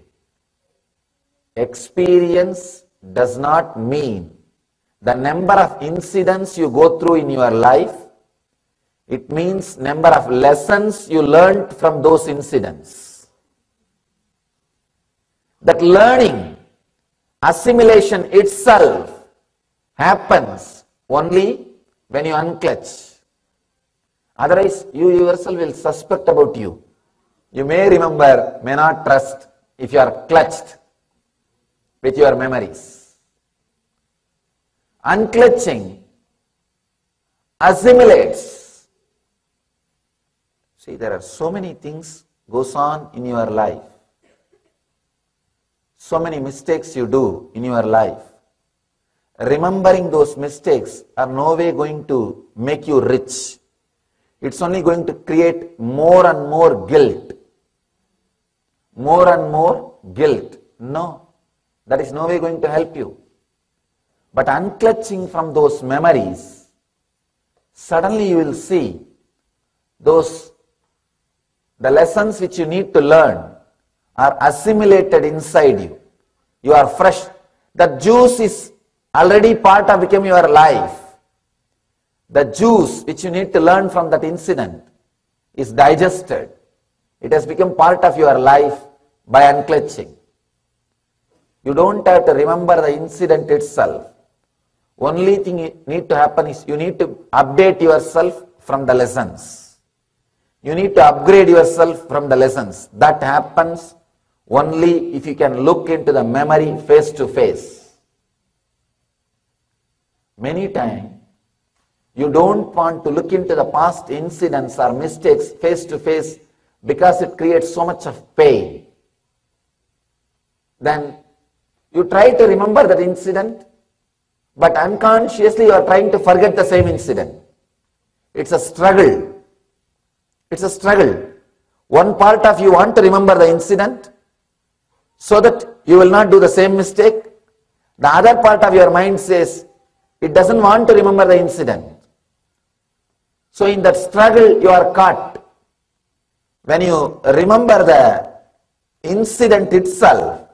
Experience does not mean the number of incidents you go through in your life. It means number of lessons you learned from those incidents. That learning, assimilation itself happens only when you unclutch. Otherwise, you yourself will suspect about you. You may remember, may not trust if you are clutched with your memories. Unclutching assimilates. See, there are so many things goes on in your life. So many mistakes you do in your life. Remembering those mistakes are no way going to make you rich. It's only going to create more and more guilt. More and more guilt. No, that is no way going to help you. But unclutching from those memories, suddenly you will see the lessons which you need to learn are assimilated inside you. You are fresh. The juice is already part of becoming your life. The juice which you need to learn from that incident is digested. It has become part of your life by unclutching. You don't have to remember the incident itself. Only thing you need to happen is you need to update yourself from the lessons. You need to upgrade yourself from the lessons. That happens only if you can look into the memory face to face. Many times, you don't want to look into the past incidents or mistakes face to face because it creates so much of pain. Then you try to remember that incident, but unconsciously you are trying to forget the same incident. It's a struggle. It's a struggle. One part of you want to remember the incident so that you will not do the same mistake. The other part of your mind says it doesn't want to remember the incident. So in that struggle you are caught. When you remember the incident itself,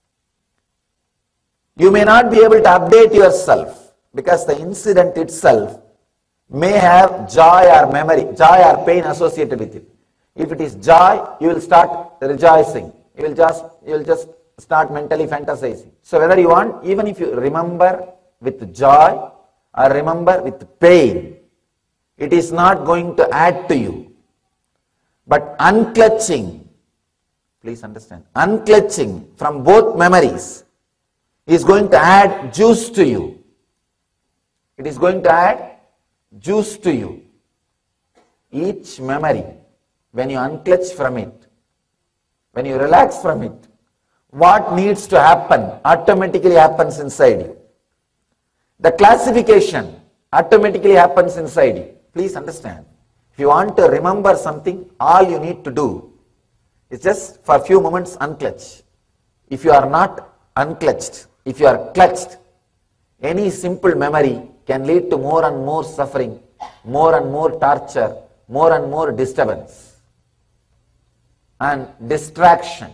you may not be able to update yourself because the incident itself may have joy or memory, joy or pain associated with it. If it is joy, you will start rejoicing. You will just start mentally fantasizing. So whether you want, even if you remember with joy or remember with pain, it is not going to add to you. But unclutching, please understand, unclutching from both memories is going to add juice to you. It is going to add juice to you. Each memory, when you unclutch from it, when you relax from it, what needs to happen automatically happens inside you. The classification automatically happens inside you. Please understand, if you want to remember something, all you need to do is just for a few moments unclutch. If you are not unclutched, if you are clutched, any simple memory can lead to more and more suffering, more and more torture, more and more disturbance and distraction.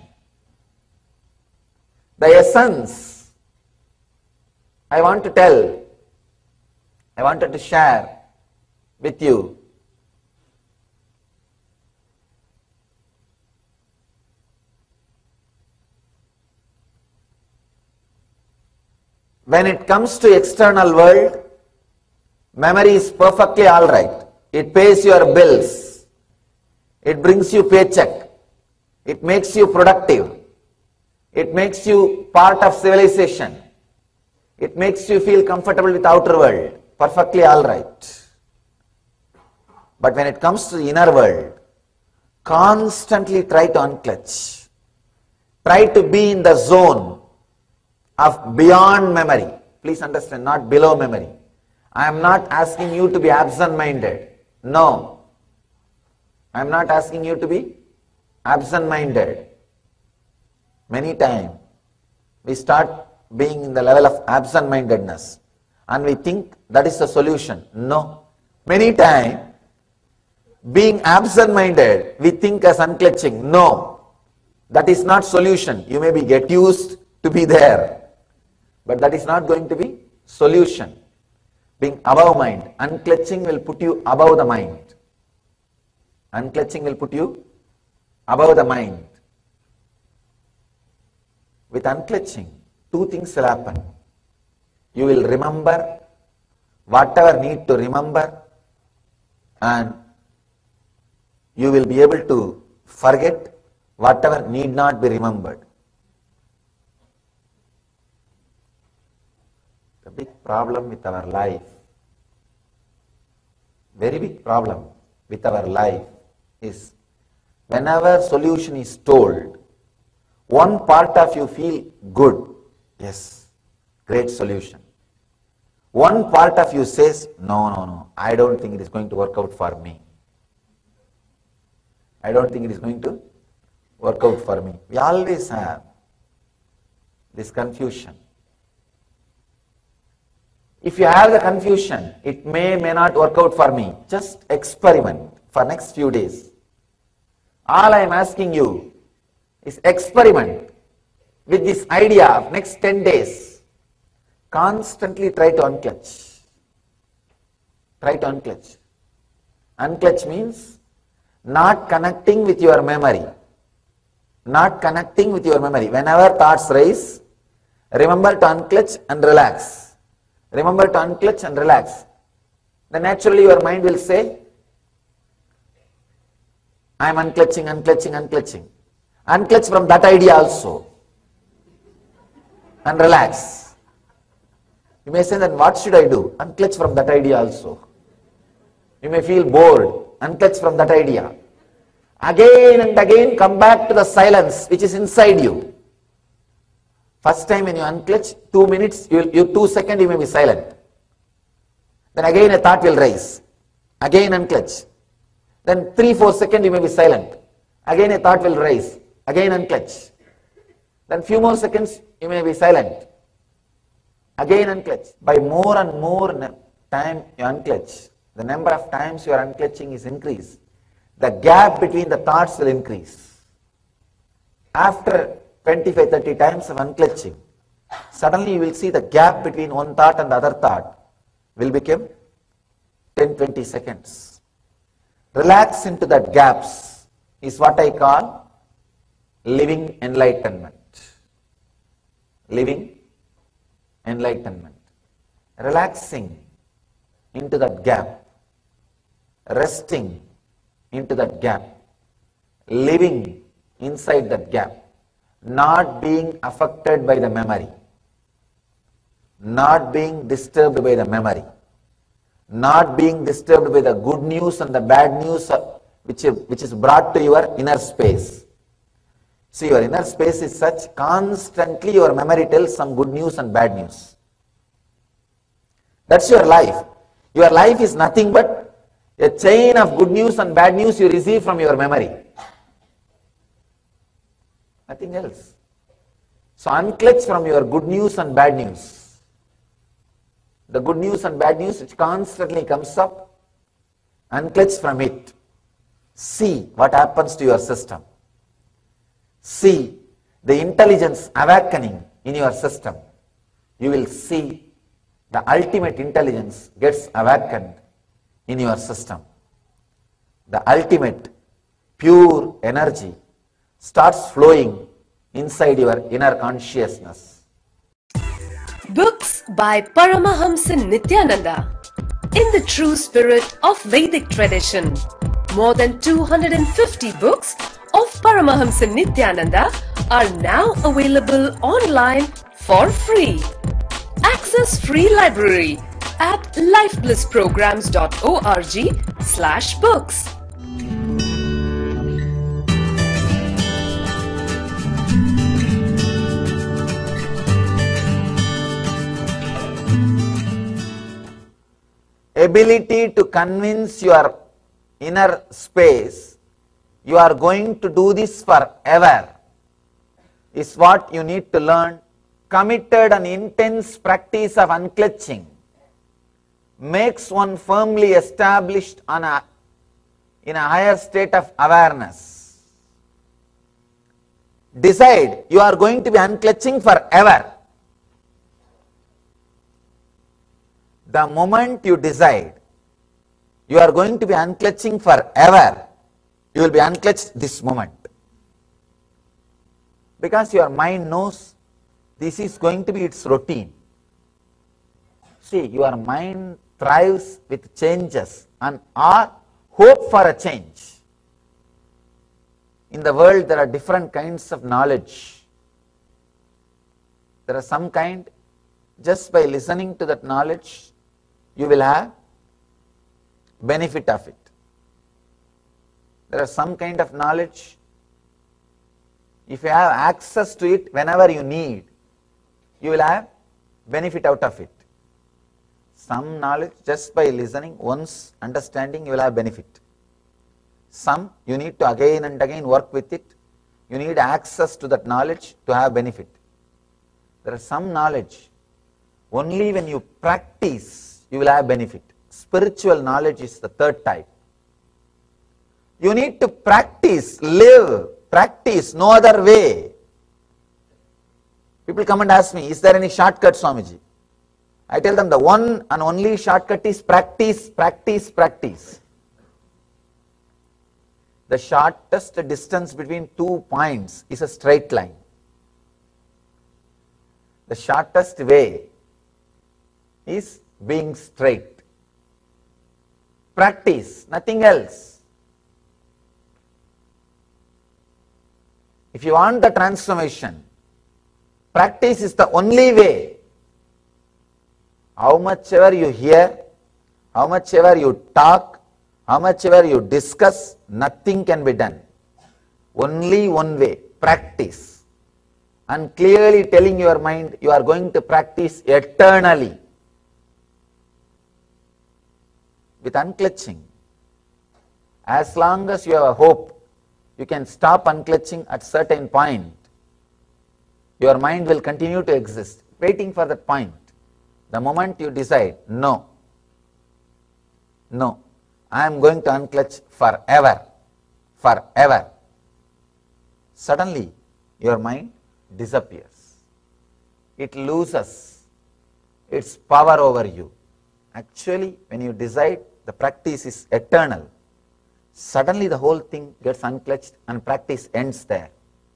The essence I wanted to share with you when it comes to external world, memory is perfectly all right. It pays your bills. It brings you paycheck. It makes you productive. It makes you part of civilization. It makes you feel comfortable with outer world. Perfectly all right. But when it comes to the inner world, constantly try to unclutch. Try to be in the zone of beyond memory. Please understand, not below memory. I am not asking you to be absent-minded. No. I am not asking you to be absent-minded. Many times we start being in the level of absent-mindedness and we think that is the solution. No. Many times being absent-minded we think as unclutching. No. That is not solution. You may get used to be there, but that is not going to be solution. Being above mind. Unclutching will put you above the mind. Unclutching will put you above the mind. With unclutching, two things will happen. You will remember whatever need to remember, and you will be able to forget whatever need not be remembered. The big problem with our life, very big problem with our life is whenever solution is told, one part of you feel good, yes, great solution. One part of you says, no, I don't think it is going to work out for me. I don't think it is going to work out for me. We always have this confusion. If you have the confusion, it may not work out for me. Just experiment for next few days. All I am asking you is experiment with this idea of next 10 days. Constantly try to unclutch. Try to unclutch. Unclutch means not connecting with your memory. Not connecting with your memory. Whenever thoughts rise, remember to unclutch and relax. Remember to unclutch and relax. Then naturally your mind will say, I am unclutching, unclutching, unclutching. Unclutch from that idea also. And relax. You may say, then what should I do? Unclutch from that idea also. You may feel bored. Unclutch from that idea. Again and again come back to the silence which is inside you. First time when you unclutch, 2 minutes, 2 seconds you may be silent. Then again a thought will rise. Again unclutch. Then 3-4 seconds you may be silent. Again a thought will rise. Again unclutch. Then few more seconds you may be silent. Again unclutch. By more and more time you unclutch, the number of times you are unclutching is increased. The gap between the thoughts will increase. After 25-30 times of unclutching, suddenly you will see the gap between one thought and the other thought will become 10-20 seconds. Relax into that gaps is what I call living enlightenment. Living enlightenment. Relaxing into that gap. Resting into that gap. Living inside that gap. Not being affected by the memory. Not being disturbed by the memory. Not being disturbed by the good news and the bad news which is brought to your inner space. See, your inner space is such, constantly your memory tells some good news and bad news. That's your life. Your life is nothing but a chain of good news and bad news you receive from your memory. Nothing else. So unclutch from your good news and bad news. The good news and bad news which constantly comes up, unclutch from it. See what happens to your system. See the intelligence awakening in your system. You will see the ultimate intelligence gets awakened in your system. The ultimate pure energy starts flowing inside your inner consciousness. Books by Paramahamsa Nityananda. In the true spirit of Vedic tradition, more than 250 books of Paramahamsa Nityananda are now available online for free. Access free library at lifeblissprograms.org/books. Ability to convince your inner space you are going to do this forever is what you need to learn. Committed and intense practice of unclutching makes one firmly established in a higher state of awareness. Decide you are going to be unclutching forever. The moment you decide you are going to be unclutching forever, you will be unclutched this moment. Because your mind knows this is going to be its routine. See, your mind thrives with changes and hope for a change. In the world there are different kinds of knowledge. There are some kind, just by listening to that knowledge, you will have benefit of it. There are some kind of knowledge, if you have access to it whenever you need, you will have benefit out of it. Some knowledge, just by listening, once understanding, you will have benefit. Some, you need to again and again work with it. You need access to that knowledge to have benefit. There are some knowledge, only when you practice, you will have benefit. Spiritual knowledge is the third type. You need to practice, live, practice, no other way. People come and ask me, is there any shortcut, Swamiji? I tell them the one and only shortcut is practice, practice, practice. The shortest distance between 2 points is a straight line. The shortest way is being straight. Practice, nothing else. If you want the transformation, practice is the only way. How much ever you hear, how much ever you talk, how much ever you discuss, nothing can be done. Only one way, practice. And clearly telling your mind, you are going to practice eternally. With unclutching. As long as you have a hope, you can stop unclutching at certain point. Your mind will continue to exist, waiting for that point. The moment you decide, no, I am going to unclutch forever, suddenly your mind disappears. It loses its power over you. Actually, when you decide the practice is eternal, suddenly the whole thing gets unclutched and practice ends there.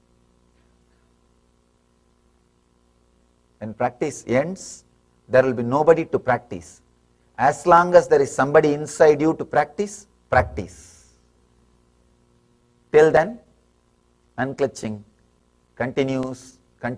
When practice ends, there will be nobody to practice. As long as there is somebody inside you to practice, practice. Till then, unclutching continues.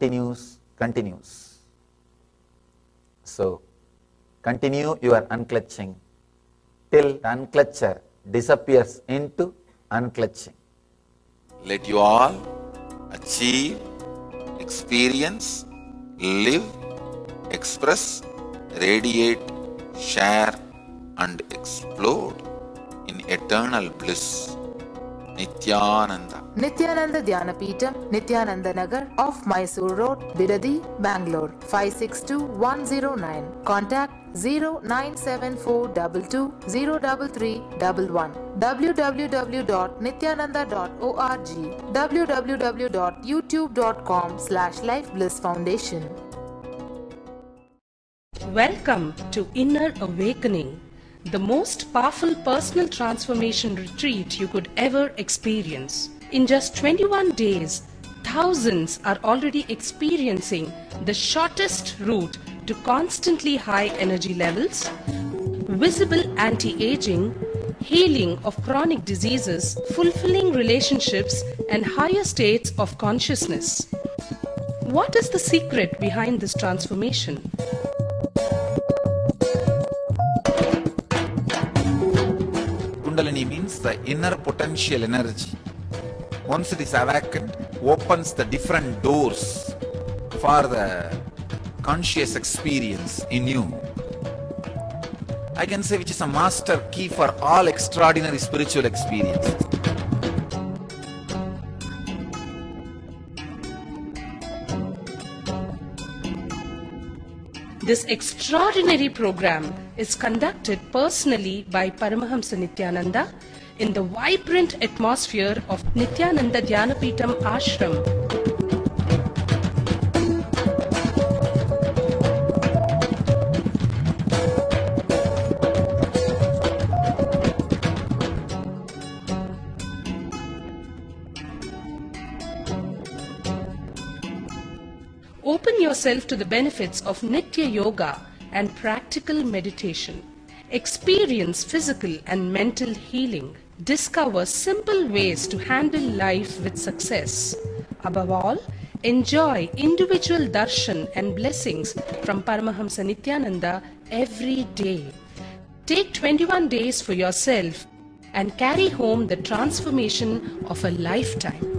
So, continue your unclutching till the unclutcher disappears into unclutching. Let you all achieve, experience, live, express, radiate, share and explode in eternal bliss. Nityananda. Nityananda Dhyanapitham, Nityananda Nagar off Mysore Road, Bidadi, Bangalore 562109. Contact 097422033311. www.nityananda.org. www.youtube.com/lifeblissfoundation. Welcome to Inner Awakening, the most powerful personal transformation retreat you could ever experience. In just 21 days, thousands are already experiencing the shortest route to constantly high energy levels, visible anti-aging, healing of chronic diseases, fulfilling relationships, and higher states of consciousness. What is the secret behind this transformation? Kundalini means the inner potential energy. Once it is awakened, opens the different doors for the conscious experience in you. I can say which is a master key for all extraordinary spiritual experiences. This extraordinary program is conducted personally by Paramahamsa Nityananda in the vibrant atmosphere of Nityananda Dhyanapitham Ashram. Open yourself to the benefits of Nitya Yoga and practical meditation. Experience physical and mental healing. Discover simple ways to handle life with success. Above all, enjoy individual darshan and blessings from Paramahamsa Nityananda every day. Take 21 days for yourself and carry home the transformation of a lifetime.